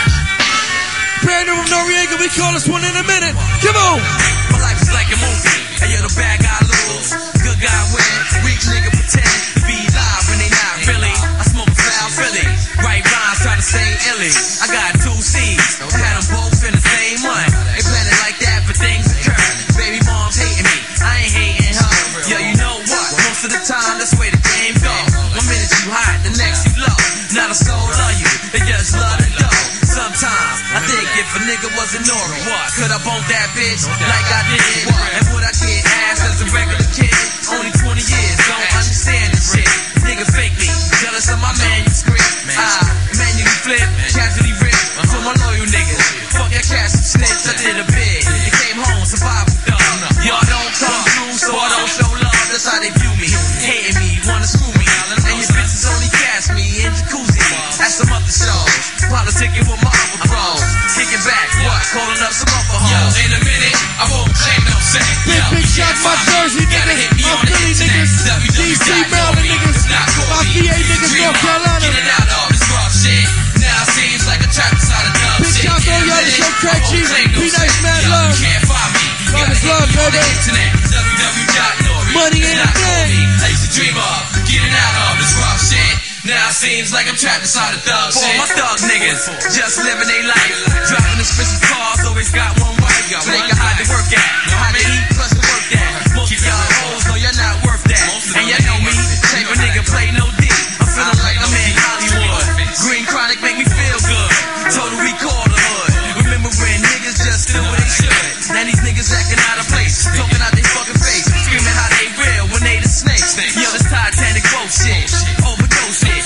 Brand new from Noriega, we call this one in a minute. Come on. My life is like a movie, and you're the bad guy lose. Good guy win, weak nigga pretend to be live when they not really. I smoke a foul Philly, write rhymes, try to say illy. I got two C's, had them both in the same month. They planning like that, but things occur. Baby mom's hating me, I ain't hating her. Yo, you know what? Most of the time, that's the way the game go. One minute you hot, the next you low. Not a soul love you, they just love the dough. Sometimes I think if a nigga wasn't Nori, could I bump that bitch like I did? And would I get ass as a regular kid? Only twenty years, don't understand this shit. Nigga fake me, jealous of my manuscript. I manually flip, casually rip. For my loyal niggas, fuck your cash and snitch. I did a bid, it came home, survival dog. Y'all don't come through, so I don't show love. That's how they view me, hating me, wanna screw me. And your bitches only gas me in jacuzzi. At some other shows, politicking with my other bros. Kicking back, what? Calling up some upper hoes. In a minute, I won't claim no say. Big, big shout to my Jersey niggas, my Philly niggas, D C, Maryland niggas, my V A niggas, North Carolina. Get it out of this rough shit. Now it seems like a trap inside a dub Big shit. shout to all y'all that show Craig G, Be Nice, Mad Love. You can't find me. Love is love, baby. Internet, w w w dot nori Money ain't a dot com. thing. I used to dream of getting out of this rough shit. Now it seems like I'm trapped inside a thug shit. For my thug niggas, just living their life. Driving expensive cars, always got one wife. So they can hide the work at. How to eat plus the work that. Most of y'all hoes know you're not worth that. And you know me, type of nigga play no D. I'm feeling like I'm in Hollywood. Green chronic make me feel good. Total recall the hood. Remember when niggas just do what they should. Now these niggas acting out of place. Talking out their fucking face. Screaming how they real when they the snakes. Yo, this Titanic boat shit. Overdose shit.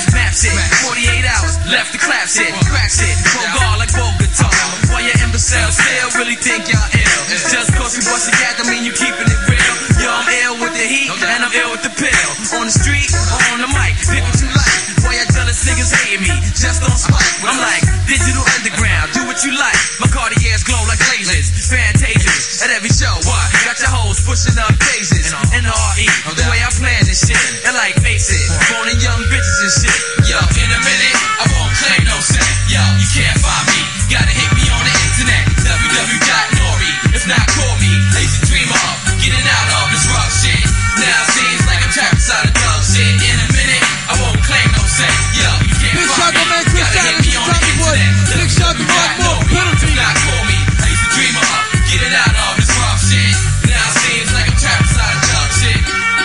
pushing up cases. N R E, the way I plan this shit. And like face it, phoning young bitches and shit. Yo, in a minute, I won't claim no cent. Yo, you can't find me. Gotta hit me on the internet. w w w dot nori. If not, call me. Lazy dreamer up. Getting out of this rough shit. Now it seems like I'm trapped inside of dog shit. In a minute, I won't claim no cent. Yo, you can't Big find shout me. to man Chris Gotta hit Adams, me on the Tommy Boy. internet. Big shout to Rock Moore, penalty. If not, call me. Lazy dreamer up. Getting out of this rough shit. Now it seems like I'm trapped inside of dog shit.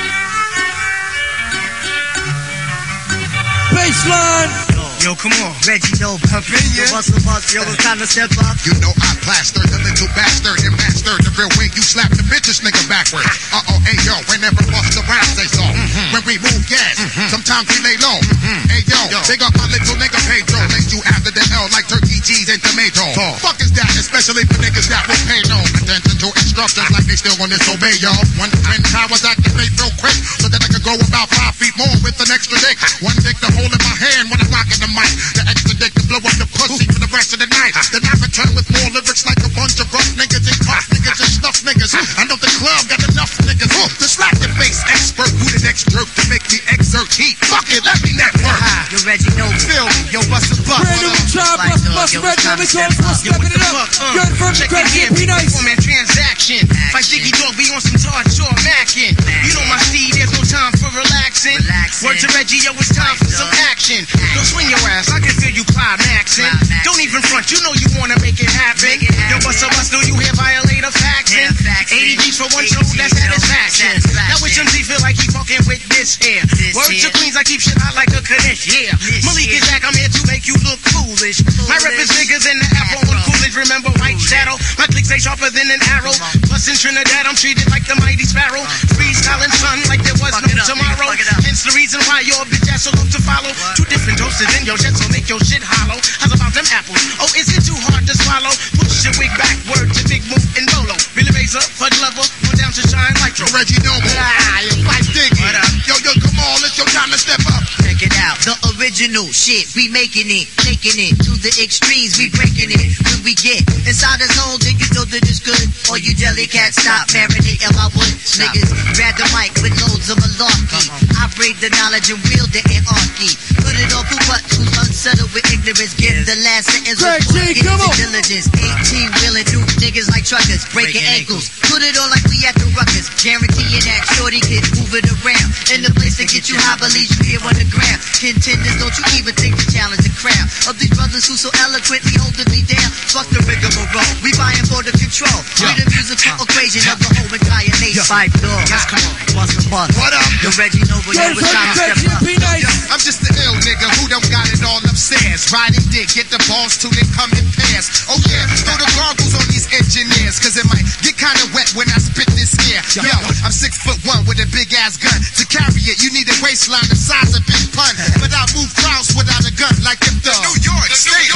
Baseline. Yo, come on, Reggie, no pumping. Yo, muscle bust, yo, it's time to step up. You know I plastered the little bastard and mastered the real way you slap the bitches nigga backwards. Uh-oh, hey yo, whenever bust the rounds they saw. Mm-hmm. When we move gas, mm-hmm. sometimes we lay low. Mm-hmm. Hey yo, yo, big up my little nigga Pedro. Lace you after the L like turkey, cheese, and tomato. Oh. Fuck is that, especially for niggas that will pay no attention to instructions like they still gonna disobey y'all. One twin towers activate real quick so that I can go about five feet more with an extra dick. One dick to hold in my hand when I'm rocking the mic. The extra dick to blow up the pussy for the rest of the night. Then I return with more lyrics like a bunch of rough niggas and cough niggas and stuff niggas. I know the club got enough niggas to slap your face expert. Who the next jerk to make me exert heat? Fuck it, let me network. Yo, Reggie, no Phil, yo, bust a buck. Brand new tribe, bust, bust, Reggie. Let me call for stepping it up. Good for me, Craig J P Nice. Man, transaction. Like Diggy Dog, be on some hard jaw macking. You know my steed, there's no time for relaxing. Word to Reggie, yo, it's time for some action. Don't swing your ass, I can feel you climaxing. Don't even front, you know you wanna make it happen. Yo, bust a bust, do you hear violator faxing? eighty G's for one show, that's satisfaction. Now which M C feel like he fucking with this here? Word to Queens, I keep shit hot like a Kanish, yeah. Malik is back, I'm here to make you look foolish. My rep is bigger than the apple on Coolidge, remember White Shadow? My clicks ain't sharper than an arrow. Plus in Trinidad, I'm treated like the mighty sparrow. Freestyling sun like there was no tomorrow. Hence the reason why your bitch ass will look to follow. Two different doses in your jet, so make your shit hollow. How's about them apples? Oh, is it too hard to swallow? Push your wig back, word to Big Move and Bolo. Billy Razor, Bud Lover, go down to Shine Nitro. Reggie Noble, ah, you like Diggy. Yo, yo, come on, it's your time to step up. Check it out, the original shit, we making it, taking it to the extremes, we breaking it. When we get inside the zone, then you know that it's good. Or you jelly cats stop marinating my wood. Niggas grab the mic with loads of malarkey. Operate the knowledge and wield the anarchy. Put it on who but who's unsettled with ignorance. Give the last sentence with diligence. eighteen wheeling through niggas like truckers, breaking ankles. Put it on like we at the ruckus. Guaranteeing that shorty kid move it around. In the place to get you high, believe you here on the ground. Contenders, don't you even think to challenge the crowd of these brothers who so eloquently holding me down. Fuck the rigmarole, we buying for the control. We the musical equation of the whole entire nation. Five doors, yes, come on, bust a bust. What up? Yo, Reggie Noble, yo, it's time to step up. I'm just the ill nigga who don't got it all upstairs. Riding dick, get the balls till they come in pairs. Oh yeah, throw the goggles on these engineers, cause it might get kinda wet when I spit this here. Yo, I'm six foot one with a big ass gun. To carry it, you need a waistline the size of Big Pun. But I move crowds without a gun like them thugs. New York State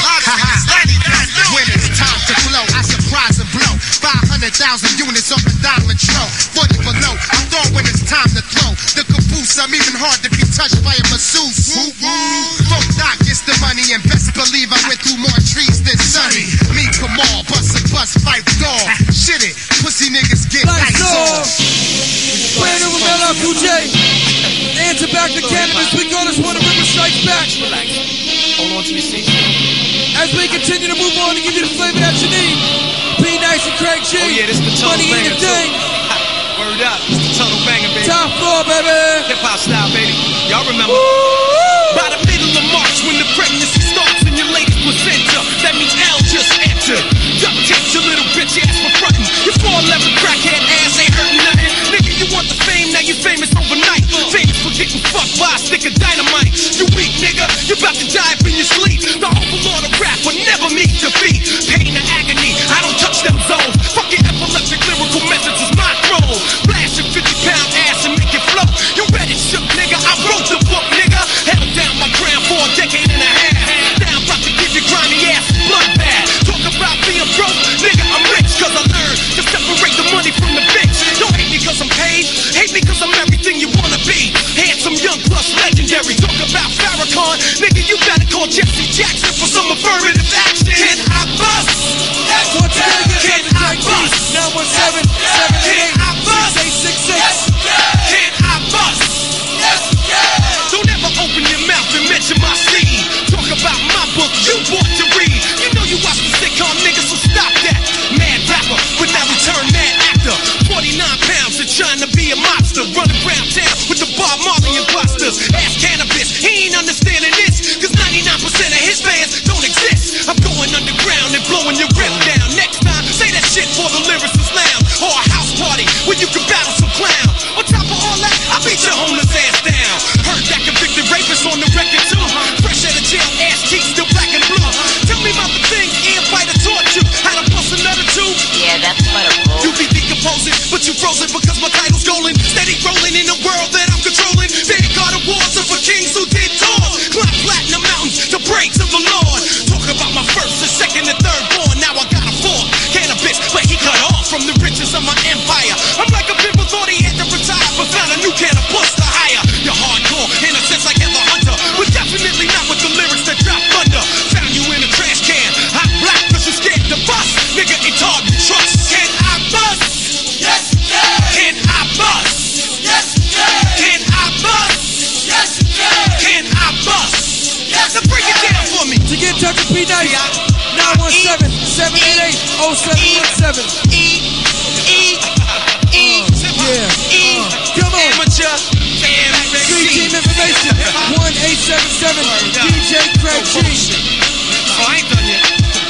when it's time to flow, I surprise and blow. five hundred thousand units on the diamond show. forty below, I throw when it's time to throw. The caboose, I'm even hard to be touched by a masseuse. Folk Doc gets the money and best believe I went through more trees than Sunny. Me, Kamal, bust a bust, fight dog. Shit it, pussy niggas get lights off. Brand new from L L Cool J. Answer back to cannabis. We call this one of River Strikes Back. Hold on to your seat. As we continue to move on to give you the flavor that you need. Be Nice and Craig G. Oh yeah, this is the total Money banger ain't a thing. Word up, it's the total banger, baby. Top floor, baby. Hip hop style, baby. Y'all remember? By the middle of March, when the pregnancy starts and your latest placenta, that means L just entered. Duck takes your little bitch ass for frontin'. Your four eleven crackhead ass ain't hurting nothing. Nigga, you want the fame, now you famous overnight. Famous for getting fucked by a stick of dynamite. You weak, nigga, you about to die up in your sleep. The overlord of rap will never meet defeat. Pain and agony, I don't touch them zones. Fucking epileptic lyrical methods is my throne. Blast your fifty pound ass and make it float. You read it, shook, nigga, I wrote the book, nigga. trying to be a mobster, running around town with the Bob Marley imposters. Ask Cannabis, he ain't understanding this, cause ninety-nine percent of his fans don't exist. I'm going underground and blowing your rip down. Next time, say that shit for the lyricist lounge, or a house party where you can battle some clown. On top of all that, I beat your homeless ass down. Heard that convicted rapist on the record too. Fresh out of jail, ass cheeks still black and blue. Tell me about the things Ian Fighter taught you. How to bust another two? Yeah, that's what I'm You be decomposing, but you frozen because my title's golden. Steady rolling in a world that I'm controlling. Big God awards are for kings who did tours. Climb platinum mountains to pray to the Lord. Talk about my first, the second, and third born. Now I got a fourth. Cannabis, but he cut off from the riches of my empire. I'm like a people thought he had to retire, but found a new can of bus to hire. You're hardcore, in a sense like Heather Hunter, but definitely not with the lyrics that drop thunder. Found you in a trash can, hot black cause you scared to bust. Nigga, it's hard to trust. Can I bust? Yes, you can. Can I bust? Yes, you can. Can I bust? Yes, you can. Can I bust? Yes, so break it down for me. To get in touch with P Nice, nine one seven, seven eight eight, oh seven one seven. E, E, E, yeah. E, come on. Amateur, Street team information, one eight seven seven, D J Craig G. Oh, I ain't done yet.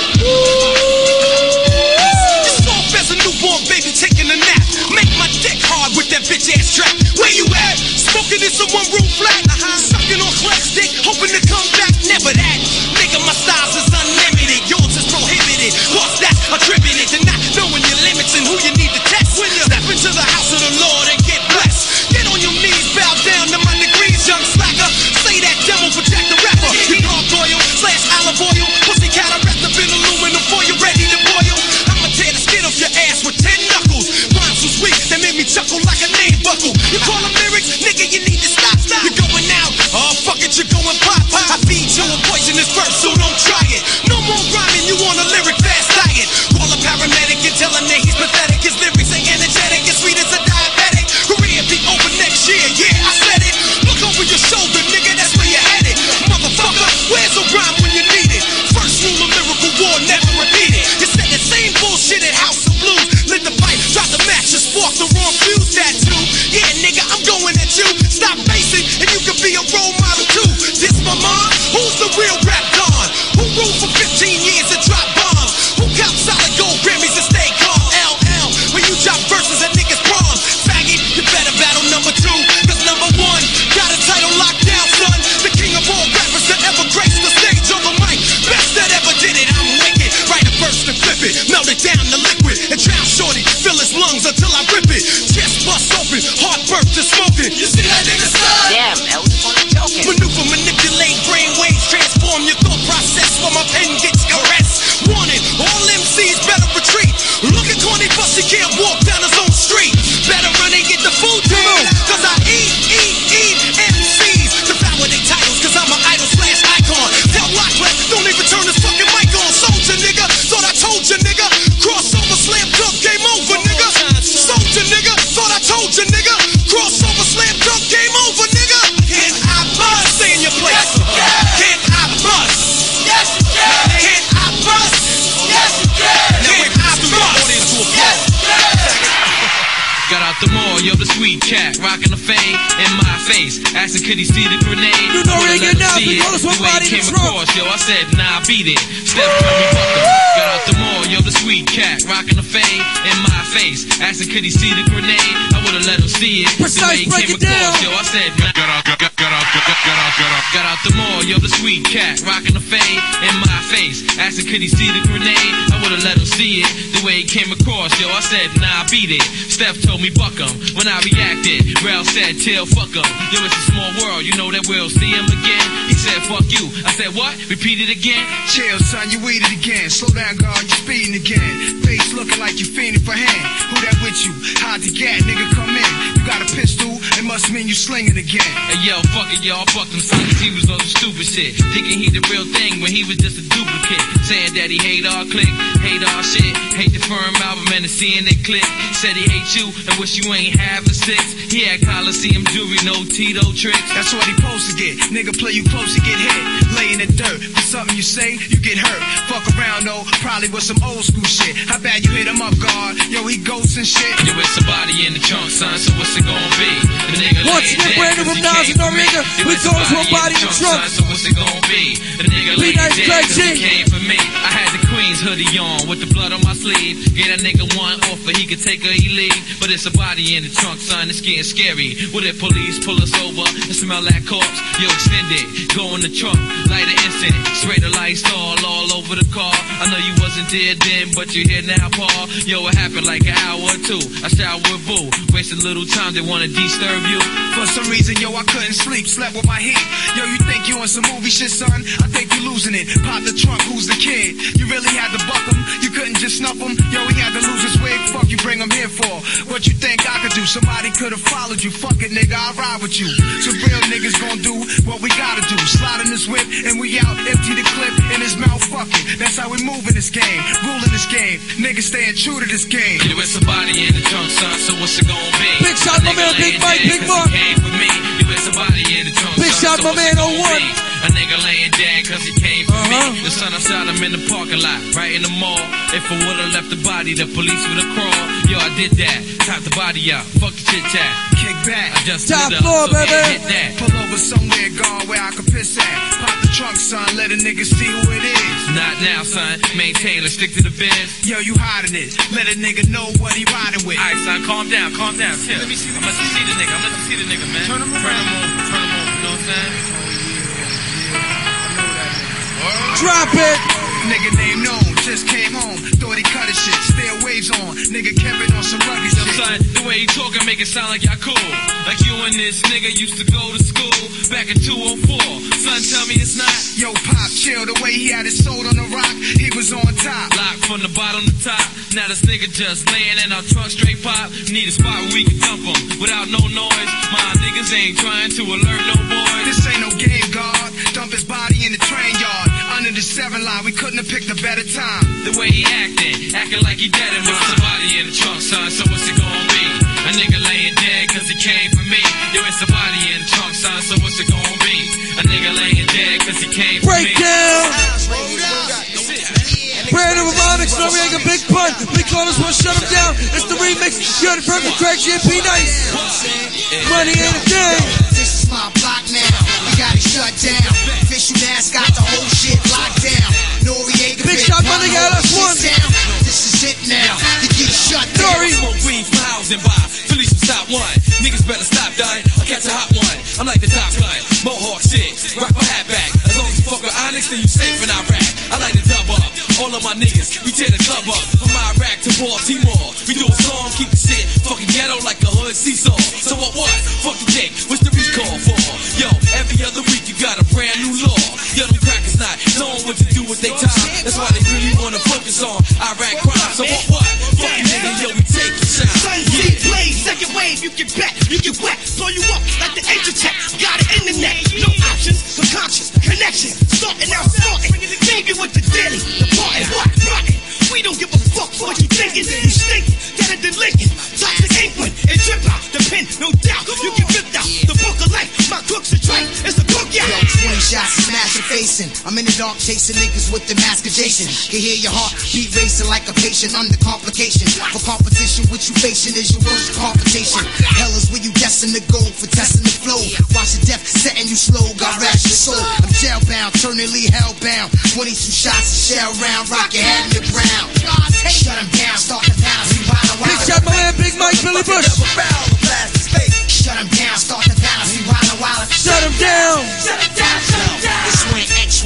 Soft as a newborn baby taking a nap. Make my dick hard with that bitch ass trap. Where you at? Smoking in some one room flat. Sucking on Cleg's dick, hoping to come back. Never that. Nigga, my styles is unlimited. Yours is prohibited. Cause that's attributed to not knowing your limits and who you need to test. Step into the house of the Lord and get blessed. Get on your knees, bow down to my degrees, young slacker. Say that demo for Jack the Rapper. You gargoyle slash olive oil. Pussy cat, I wrapped up in aluminum foil. You ready to boil? I'ma tear the skin off your ass with ten knuckles. Rhymes so sweet, they made me chuckle like a name buckle. You call them lyrics, nigga, you need to stop. You're going out, oh fuck it, you're going pop. I feed you a poisonous verse, so don't try it. No more rhyming, you on a lyric fast diet. Call a paramedic and tell him that he's pathetic. His lyrics ain't energetic, as sweet as a diabetic. Career be over next year, yeah, I said it. Look over your shoulder, nigga, that's where you're headed. Motherfucker, where's a rhyme when you need it? First rule of lyrical war, never repeat it. You said the same bullshit at House of Blues. Lit the pipe, drop the match, just spark the wrong fuse tattoo. Yeah, nigga, I'm going at you. Stop facing, and you can be a role model too. This my mom? Who's the real rap don? Who ruled for fifteen years and drop bombs? Who count solid gold Grammys and stay calm? L L, when you drop verses at niggas' prom. Faggot, you better battle number two. Cause number one, got a title locked down, son. The king of all rappers that ever graced the stage on the mic. Best that ever did it, I'm wicked. Write a verse and flip it, melt it down to liquid. And drown shorty, fill his lungs until I rip it. Chest bust open, heart burst to smoking. You see that nigga son? Damn, L, you only joking. Maneuver, manipulate brain waves, transform your thought process while my pen gets caressed. Warning, all M Cs better retreat. Look at Corny Bus, he can't walk down his own street. Better run and get the food to him. Cause I eat, eat, eat M Cs. Devour their titles, cause I'm an idol slash icon. Tell Rocklet, don't even turn this fucking mic on. Soldier nigga, thought I told you nigga. Crossover, slam dunk, game over nigga. Soldier nigga, thought I told you nigga. Crossover, slam dunk, game over nigga. Can I bust? Stay in your place. Yes, you can. Can I bust? Yes, you can. Can I bust? Yes, you can. Can I bust? Yes, you can. Got out the mall, yo, the sweet cat, rocking the fade in my face. Asking could he see the grenade? You know I it let him now, see it. because The way somebody he came in the trunk. across, yo, I said, nah, beat it. Step told me fuck him. Got out the mall, yo, the sweet cat, rocking the fade in my face. Asking could he see the grenade? I would've let him see it. Precise, the way he break came it across, down. yo, I said, nah. Got out, got, got, got out, got, got, got out, got out. Got out the mall, yo, the sweet cat, rocking the fade in my face. Asking could he see the grenade? I would've let him see it. The way he came across, yo, I said, nah, beat it. Steph told me buck him. When I reacted, Ralph said, tell fuck him. Yo, it's a small world, you know that we'll see him again. He said, fuck you. I said, what? Repeat it again? Chill, son, you weeded again. Slow down, girl, you speeding again. Face looking like you fiending for hand. Who that with you? Hard to get, nigga, come in. You got a pistol, it must mean you slinging again. Hey, yo, fuck it, yo, I fucked him, son. he was on some stupid shit, thinking he the real thing when he was just a duplicate. Saying that he hate our clique, hate our shit, hate the firm album and the C N A click. Said he hate you and wish you ain't have a six. He had Coliseum jewelry, no Tito tricks. That's what he supposed to get. Nigga play you close, you get hit. Lay in the dirt. For something you say, you get hurt. Fuck around though, probably with some old school shit. How bad you hit him up, guard? Yo, he ghosts and shit. Yo, it's a body in the trunk, son, so what's it gonna be? The nigga Once again, Brandon from Nas and Noriega, we call this one body in the trunk. So what's it gonna be? The nigga laid nice, dead cause he came for me. I had the Queen's hoodie on with the blood on my sleeve. Get a nigga one offer, he could take her, he leave. But it's a body in the trunk, son, it's getting scary. Will the police pull us over and smell that corpse? Yo, extend it, go in the trunk, light an instant, spray the lights all, all over the car. I know you wasn't there then, but you're here now, Paul. Yo, it happened like an hour or two. I showered with Boo, wasted a little time, they wanna disturb you. For some reason, yo, I couldn't sleep, slept with my heat. Yo, you think you on some movie shit, son? I think you losing it. Pop the trunk, who's the kid? You really had to buck him, you couldn't just snuff him. Yo, he had to lose his wig, fuck you bring him here for? What you think I could do? Somebody could've followed you, fuck it, nigga, I'll ride with you. Some real niggas gon' do what we gotta do. Slide in this whip, and we out, empty the clip in his mouth, fuck it. That's how we move in this game, ruling this game. Niggas staying true to this game. Yo, it's a body in the trunk, son, so what's it gon' be? Big shot, my man, Big Mike, Big Mark. Big shot, my man, oh one. A nigga laying dead cause he came for uh-huh. me. The sun outside, I'm in the parking lot, right in the mall. If I would've left the body, the police would've crawled. Yo, I did that, top the body out, fuck the chit chat. Kick back, I just top stood floor, up, so baby. hit that. Pull over somewhere, gone where I can piss at. Pop the trunk, son, let a nigga see who it is. Not now, son, maintain, let's stick to the biz. Yo, you hiding it, let a nigga know what he riding with. Alright, son, calm down, calm down, chill. Let me see, I'm let you see the nigga, I'm let you see the nigga, man. Turn him over, turn him over, turn him over, you know what I'm saying? Drop it! Nigga named Known just came home, thought he cut his shit, still waves on. Nigga Kevin on some rugged Yo, shit. son, the way he talking make it sound like y'all cool. Like you and this nigga used to go to school back in two oh four. Son, tell me it's not. Yo, Pop, chill, the way he had his soul on the rock, he was on top. Locked from the bottom to top. Now this nigga just laying in our trunk straight pop. Need a spot where we can dump him without no noise. My niggas ain't trying to alert no boys. This ain't no game, God. Dump his body in the train yard. Under the seven line, we couldn't have picked a better time. The way he acting, acting like he dead and with somebody in the trunk, son, so what's it gonna be? A nigga laying dead cause he came for me. Yo, it's a body in the trunk, son, so what's it gonna be? A nigga laying dead cause he came for me. Breakdown! Brandon with Onyx, Noriega, Big Pun. We call this one Shut Him Down. It's the remix. You heard it from the Craig G M P Nice. Money ain't a thing. This is my block now. We got it shut down. Official mask got the whole shit locked down. Noriega, Big shot, my nigga, that's one. This is it now. You get shut down. Nori. Smoke weed from housing by. Phillies from stop one. Niggas better stop dying. I catch a hot one. I'm like the top gun. Mohawk shit. Rock my hat back. As long as you fuck with Onyx, then you safe in Iraq. I like to dub up. All of my niggas, we tear the club up. From Iraq to Baltimore. We do a song, keep the shit fucking ghetto like a hood seesaw. So what, what? Fuck the dick. What's the recall for? Yo, every other week you got a brand new law. Yo, them crackers not knowing what to do with their time. That's why they really wanna focus on Iraq crime. So what, what? Fucking nigga, yo, we take your shine. Yeah. Play, second wave, you get back, you get wet, blow you up like the age of tech. Got it in the neck, no options for conscious connection. Starting out starting, baby with the daily, the party, what, rotten. We don't give a fuck what you thinking, you stinking, better than Lincoln. Toxic ink when it drip out, the pen, no doubt, you get ripped out. The book of life, my cook's a drink, it's a cook, yeah. Yo, twenty shots, smash your facing. I'm in the dark chasing niggas with the masqueration. Can hear your heart beat racing like a patient under complication. For competition, what you facing is your worst complication. Hell is where you destined to go for testing the flow. Watch the death setting you slow, got rash your soul. I'm jailbound, eternally hellbound. twenty-two shots, a shell round, rock your head in the ground. Shut him down, start the pounds, we wild and wild. Big shot, my man, Big Mike, Billy Bush. Shut him down, start the pounds, we wild and wild. Shut him down. Shut him down, shut him down. It's when X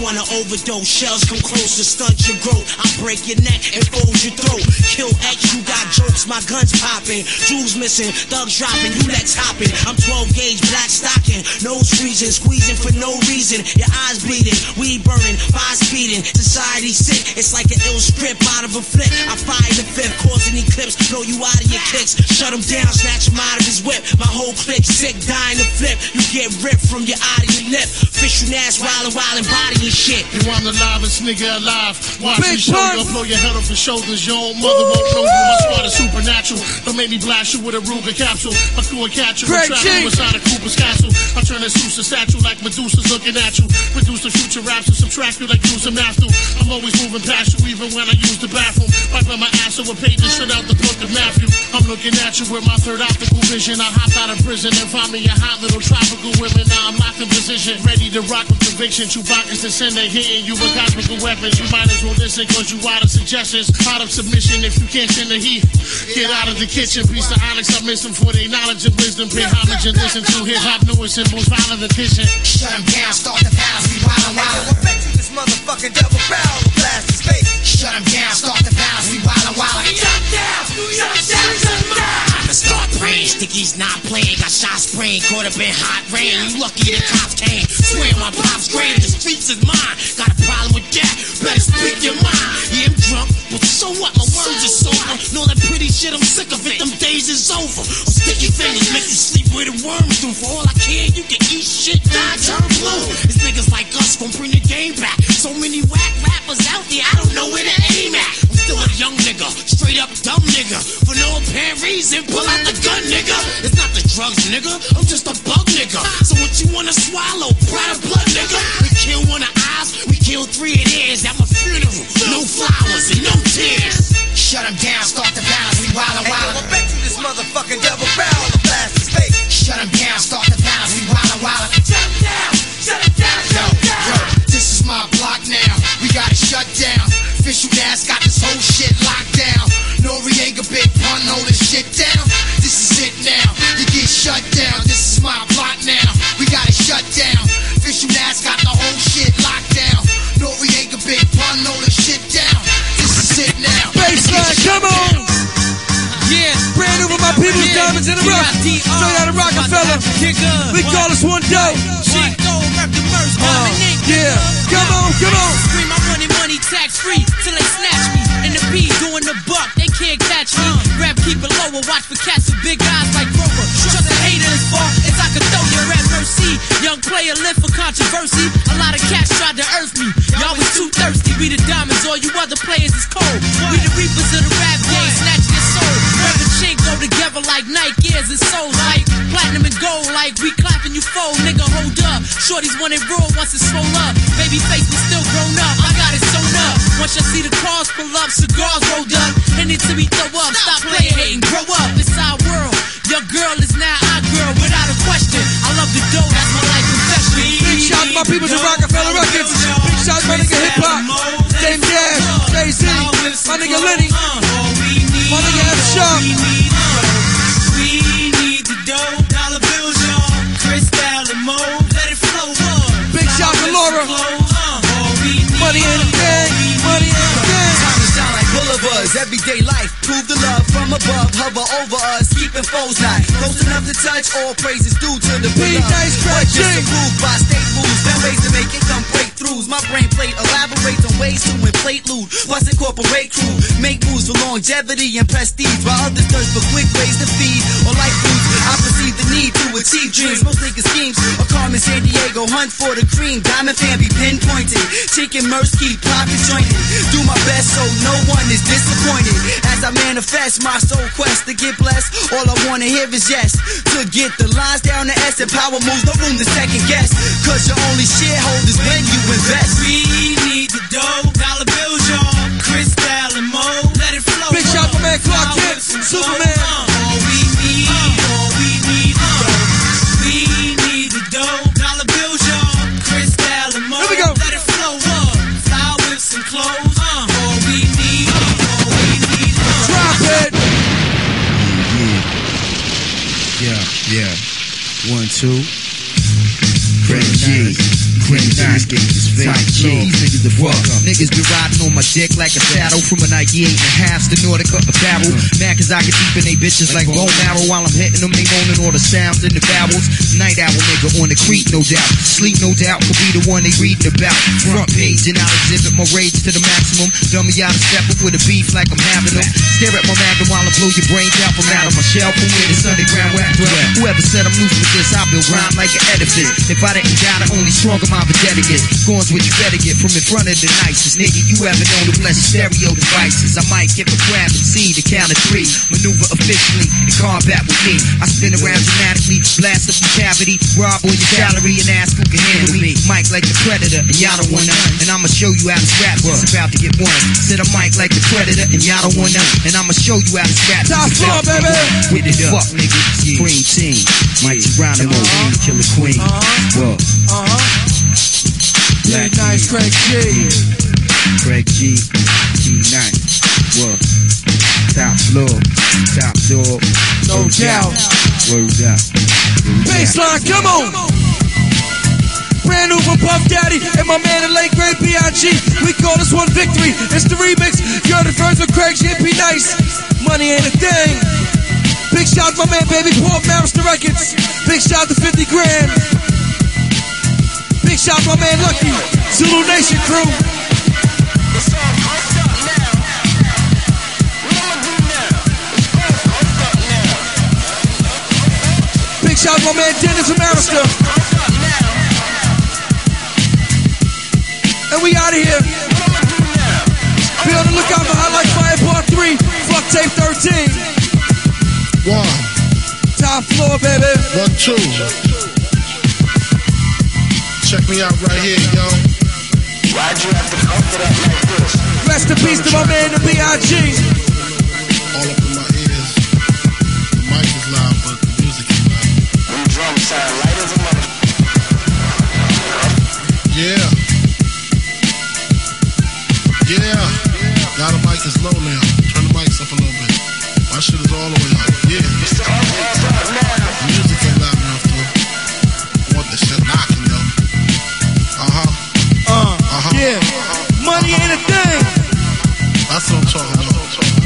wanna overdose, shells come close to stunt your growth. I break your neck and fold your throat. Kill X, you got jokes, my guns popping. Jewels missing, thugs dropping, you let topping. I'm twelve gauge, black stocking, nose freezing, squeezing for no reason. Your eyes bleeding, weed burning, fire speeding. Society sick, it's like an ill script out of a flick. I fire the fifth, causing eclipse, blow you out of your kicks. Shut him down, snatch him out of his whip. My whole clique sick, dying to flip. You get ripped from your eye to your lip. Fish you ass, wildin', wildin', body and shit. You I'm the livest nigga alive. Watch Big me show pun. you, blow your head off your shoulders. Your own mother won't know you. My squad is supernatural. Don't make me blast you with a Ruger capsule. My crew will catch you. Great Trap G. you inside a Cooper's castle. I turn a Zeus to statue like Medusa's looking at you. Produce the future raps to subtract you like use a math do. I'm always moving past you even when I use the bathroom. Wiping my ass over pages straight out the book of Matthew. I'm looking at you with my third optical vision. I hopped out of prison and found me a hot little tropical women. Now I'm locked in position, ready to rock with conviction. Chewbacca's descendant, hitting you with cosmical weapons. You might as well listen cause you out of suggestions. Out of submission if you can't send the heat. Get out of the kitchen. Peace to Onyx, I miss them for their knowledge and wisdom. Pay homage and listen to hip-hop newest and most violent edition. Shut him down, start the battles, we wildin', wildin'. I bet you this motherfucking double barrel will blast his face. Shut him down, start the battles, we wildin', wildin'. Shut down, shut down, shut down. I'ma start praying, Sticky's not playing. Got shot spraying, caught up in hot rain. You lucky the cops came. Swear my pop's grave, the streets is mine. Got a problem with that, better speak your mind. Yeah, I'm drunk, but so what? My words are sober. Know that pretty shit, I'm sick of it. Them days is over. Sticky fingers make you sleep where the worms do. For all I care, you can eat shit, die, turn blue. It's niggas like us gon' bring the game back. So many whack rappers out there, I don't know where to aim at. I'm still a young nigga, straight up dumb nigga. For no apparent reason, pull out the gun, nigga. It's not the drugs, nigga. I'm just a bug, nigga. So what you wanna swallow? Pride of blood, nigga. We kill one of eyes, we kill three of theirs. At my funeral, no flowers and no tears. Shut him down, start the battles, we wildin', wildin'. I bet you this motherfucking double barrel will blast his face. Shut him down, start the battles, we wildin', wildin'. Shut him down, shut him down, shut him down. Yo, this is my block now, we got it shut down. Official ass got this whole shit locked down. Noriega, Big Pun, hold this shit down. This is it now, you get shut down. This is my block now, we got it shut down. Official ass got the whole shit locked down. Noriega, Big Pun, hold this shit down. This is it now. Baseline, come on! Yeah, brand new with my people's yeah. Diamonds in the rough. Straight out of Rockefeller. We call this one dope. Uh, yeah, come on, come on. Scream my money, money, tax free till they snatch me. And the beat doing the buck, they can't catch me. Rap, keep it lower, watch for cats with big eyes like Grover. Trust the haters fall as I can throw your at mercy. Young player live for controversy. A lot of cats tried to earth me. Y'all was too thirsty. We the diamonds, all you other players is cold. We the reapers of the rap game, snatch your soul. Rap and chink go together like Nike Airs and souls. Like platinum and gold, like we clapping you fold. Nigga, hold up. Shorties want it raw once it's swole up. Baby face was still grown up. I got it sewn up. Once you see the cars pull up, cigars rolled up. And it to be throw up. Stop playing, hating, grow up. It's our world. Your girl is now our girl, without a question. I love the dough, that's my life confession. Big shout to my people to Rockefeller Records. Big shout to my nigga Hip Hop, Dame Dash, Jay-Z, my nigga Lenny, my nigga F Sharp. We need the dough, dollar bills, y'all. Crystal and Mo, let it flow up. Big shout to Laura. Money in the gang, money in the gang. Time to shine like boulevards, everyday life. Prove the love from above, hover over us, keeping foes not close enough to touch. All praises due to the Be nice, But disapproved by state rules, found ways to make income breakthroughs. My brain plate elaborates on ways to inflate loot, plus incorporate crew, make moves for longevity and prestige, while others thirst for quick ways to feed or like foods. I perceive the need to achieve dreams. Most niggas schemes are Carmen San Diego, hunt for the cream. Diamond fan be pinpointed, chicken merch keep profit jointed. Do my best so no one is disappointed. As I manifest my soul quest to get blessed, all I wanna hear is yes. To get the lines down to S and power moves, no room to second guess. Cause you're only shareholders when you invest. We need the dough, dollar bills, y'all. Crystal and Mo, let it flow. Big shout to man Clark Kent, Superman. All we need, all we need, we need the dough, dollar bills, y'all. Crystal and Mo, Here we go. let it flow up. Flowers and clothes, all we need, all we need. Drop it. Yeah, yeah. One, two. Craig G. Green nine, tight G. These niggas the fuck up. Niggas been riding on my dick like a saddle from a Nike eight and a half to Nordica apparel. Mad cause I get deep in they bitches like bone marrow while I'm hitting them. They moaning all the sounds in the barrels. Night owl nigga on the creek, no doubt. Sleep, no doubt, could be the one they reading about. Front page and I'll exhibit my rage to the maximum. Dummy out of step up with a beef like I'm having them. Stare at my magnum while I blow your brains out from out of my shell. From where this underground rap dwell. Whoever said I'm loose with this, I build rhyme like an edifice. If I didn't die, the only stronger my vendetta gets. Going's what you better get from in front of the nicest nigga you ever known to bless your stereo devices. I might give a grab and see the count of three. Maneuver officially in combat with me. I spin around dramatically, blast up your cavity, rob all your salary and ask who can handle me. Mike like the Predator and y'all don't want none. And I'ma show you how this rap is about to get one. Said a mic like the Predator and y'all don't want none. And I'ma show you how this rap is about to get one. With it up, fuck niggas, Green Team, Mike Geronimo, uh-huh. Killer Queen. Uh-huh. Uh-huh. Black Nice, Craig G. Craig G, G nice. What? Top floor, top dog. No doubt. Word up. Baseline, come on. Brand new from Puff Daddy and my man the late great B I G. We call this one Victory. It's the remix. You're the first with Craig G and P Nice. Money ain't a thing. Big shout to my man, baby, Paul Marister Records. Big shout to fifty grand. Big shout to my man, Lucky. Zulu Nation crew. Big shout to my man, Dennis from Marister. And we out of here. Be on the lookout for Hotline Fire Part three. Fuck Tape thirteen. One. Top floor, baby. One, two. Check me out right here, yo. Why'd you have to come to that like this? Rest in peace to my man, the B I G. All up in my ears. The mic is loud, but the music is loud. Them drums sound light as a mother. Yeah. Yeah. Now the mic is low now. Turn the mics up a little bit. My shit is all the way up. Yeah. The music ain't loud enough, though. I want the shit knocking, yo. Uh-huh. Uh, uh-huh. Yeah. Money ain't a thing. That's what I'm talking about.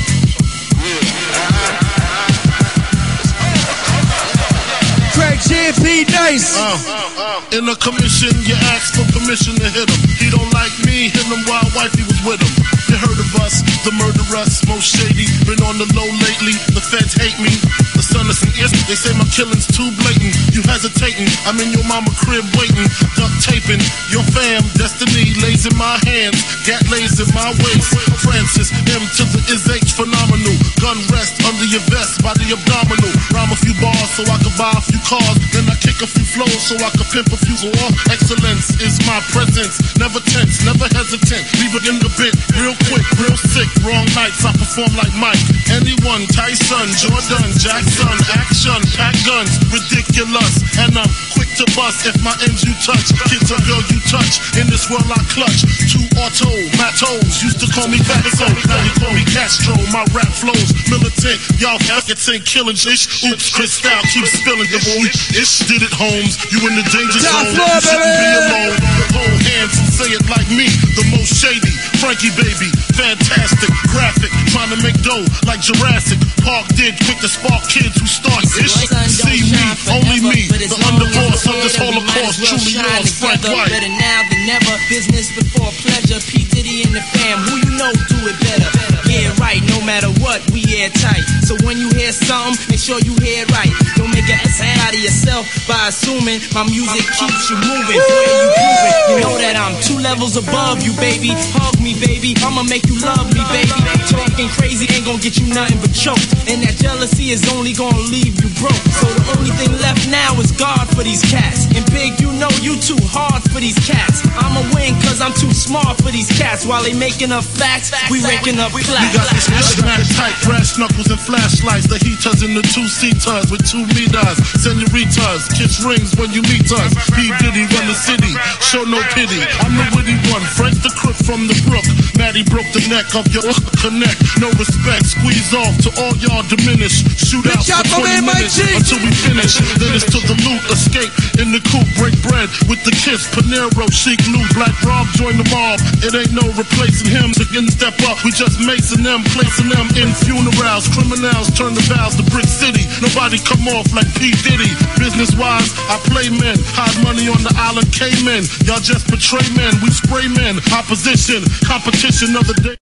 Craig G and P Nice. Uh, in the commission, you ask for permission to hit him. He don't like me, hit him while wifey was with him. You heard of us, the murderous, most shady. Been on the low lately, the feds hate me. The son of some is, they say my killing's too blatant. You hesitating, I'm in your mama crib waiting. Duct taping, your fam, destiny lays in my hands. Gat lays in my waist. Francis, M to the is H, phenomenal. Gun rest under your vest by the abdominal. Rhyme a few bars so I can buy a few cars. Then I kick a few flows so I can pimp a few more. Excellence is my presence. Never tense, never hesitant. Leave it in the bit, real quick, real sick. Wrong nights, I perform like Mike. Anyone, Tyson, Jordan, Jackson, action, pack guns, ridiculous. And I'm quick to bust if my ends you touch. Kids or girl you touch. In this world I clutch. Two auto, Matos, used to call me Fatso. Now you call me Castro. My rap flows militant. Y'all fucking think killing ish. Oops, Cristal keeps spilling the boy. Ish did it, Holmes. You in the danger zone. You shouldn't be alone. Hold hands and say it like me. The most shady. Frankie baby. Fantastic. Graphic. Trying to make dough like Jurassic Park did. Quick to spark kids who start ish. See me, only me. The underboss of this Holocaust. Truly yours, Frank White. Better now than never. Business before pleasure. P. Diddy and the fam. Who you know do it better. Yeah, right. No matter what, we airtight. So when you hear something, make sure you hear it right. Don't make an ass out of yourself by assuming my music keeps you moving. Boy, you moving. You know that I'm two levels above you, baby. Hug me, baby. I'ma make you love me, baby. Talking crazy ain't gonna get you nothing but choked. And that jealousy is only gonna leave you broke. So the only thing left now is God for these cats. And big, you know you too hard for these cats. I'ma win cause I'm too smart for these cats. While they making up facts, we raking up plaques. We got this smack tight, brass knuckles and flashlights. The heaters in the two-seaters with two meters. Senoritas, kiss rings when you meet us. P. Diddy run the city, show no pity. I'm the witty one, Frank the crook from the brook. Maddie broke the neck of your uh, connect. No respect, squeeze off to all y'all diminish. Shoot out for twenty minutes until we finish. Then it's to the loot loot, escape in the coupe, break bread with the Kiss, Panero, Chic, Loot, Black Rob, join the mob. It ain't no replacing him. To get step up, we just macing them, placing them in funerals. Criminals turn the vows to Brick City. Nobody come off like P. Diddy. Business wise, I play men, hide money on the island Cayman. Y'all just betray men, we spray men. Opposition, competition of the day.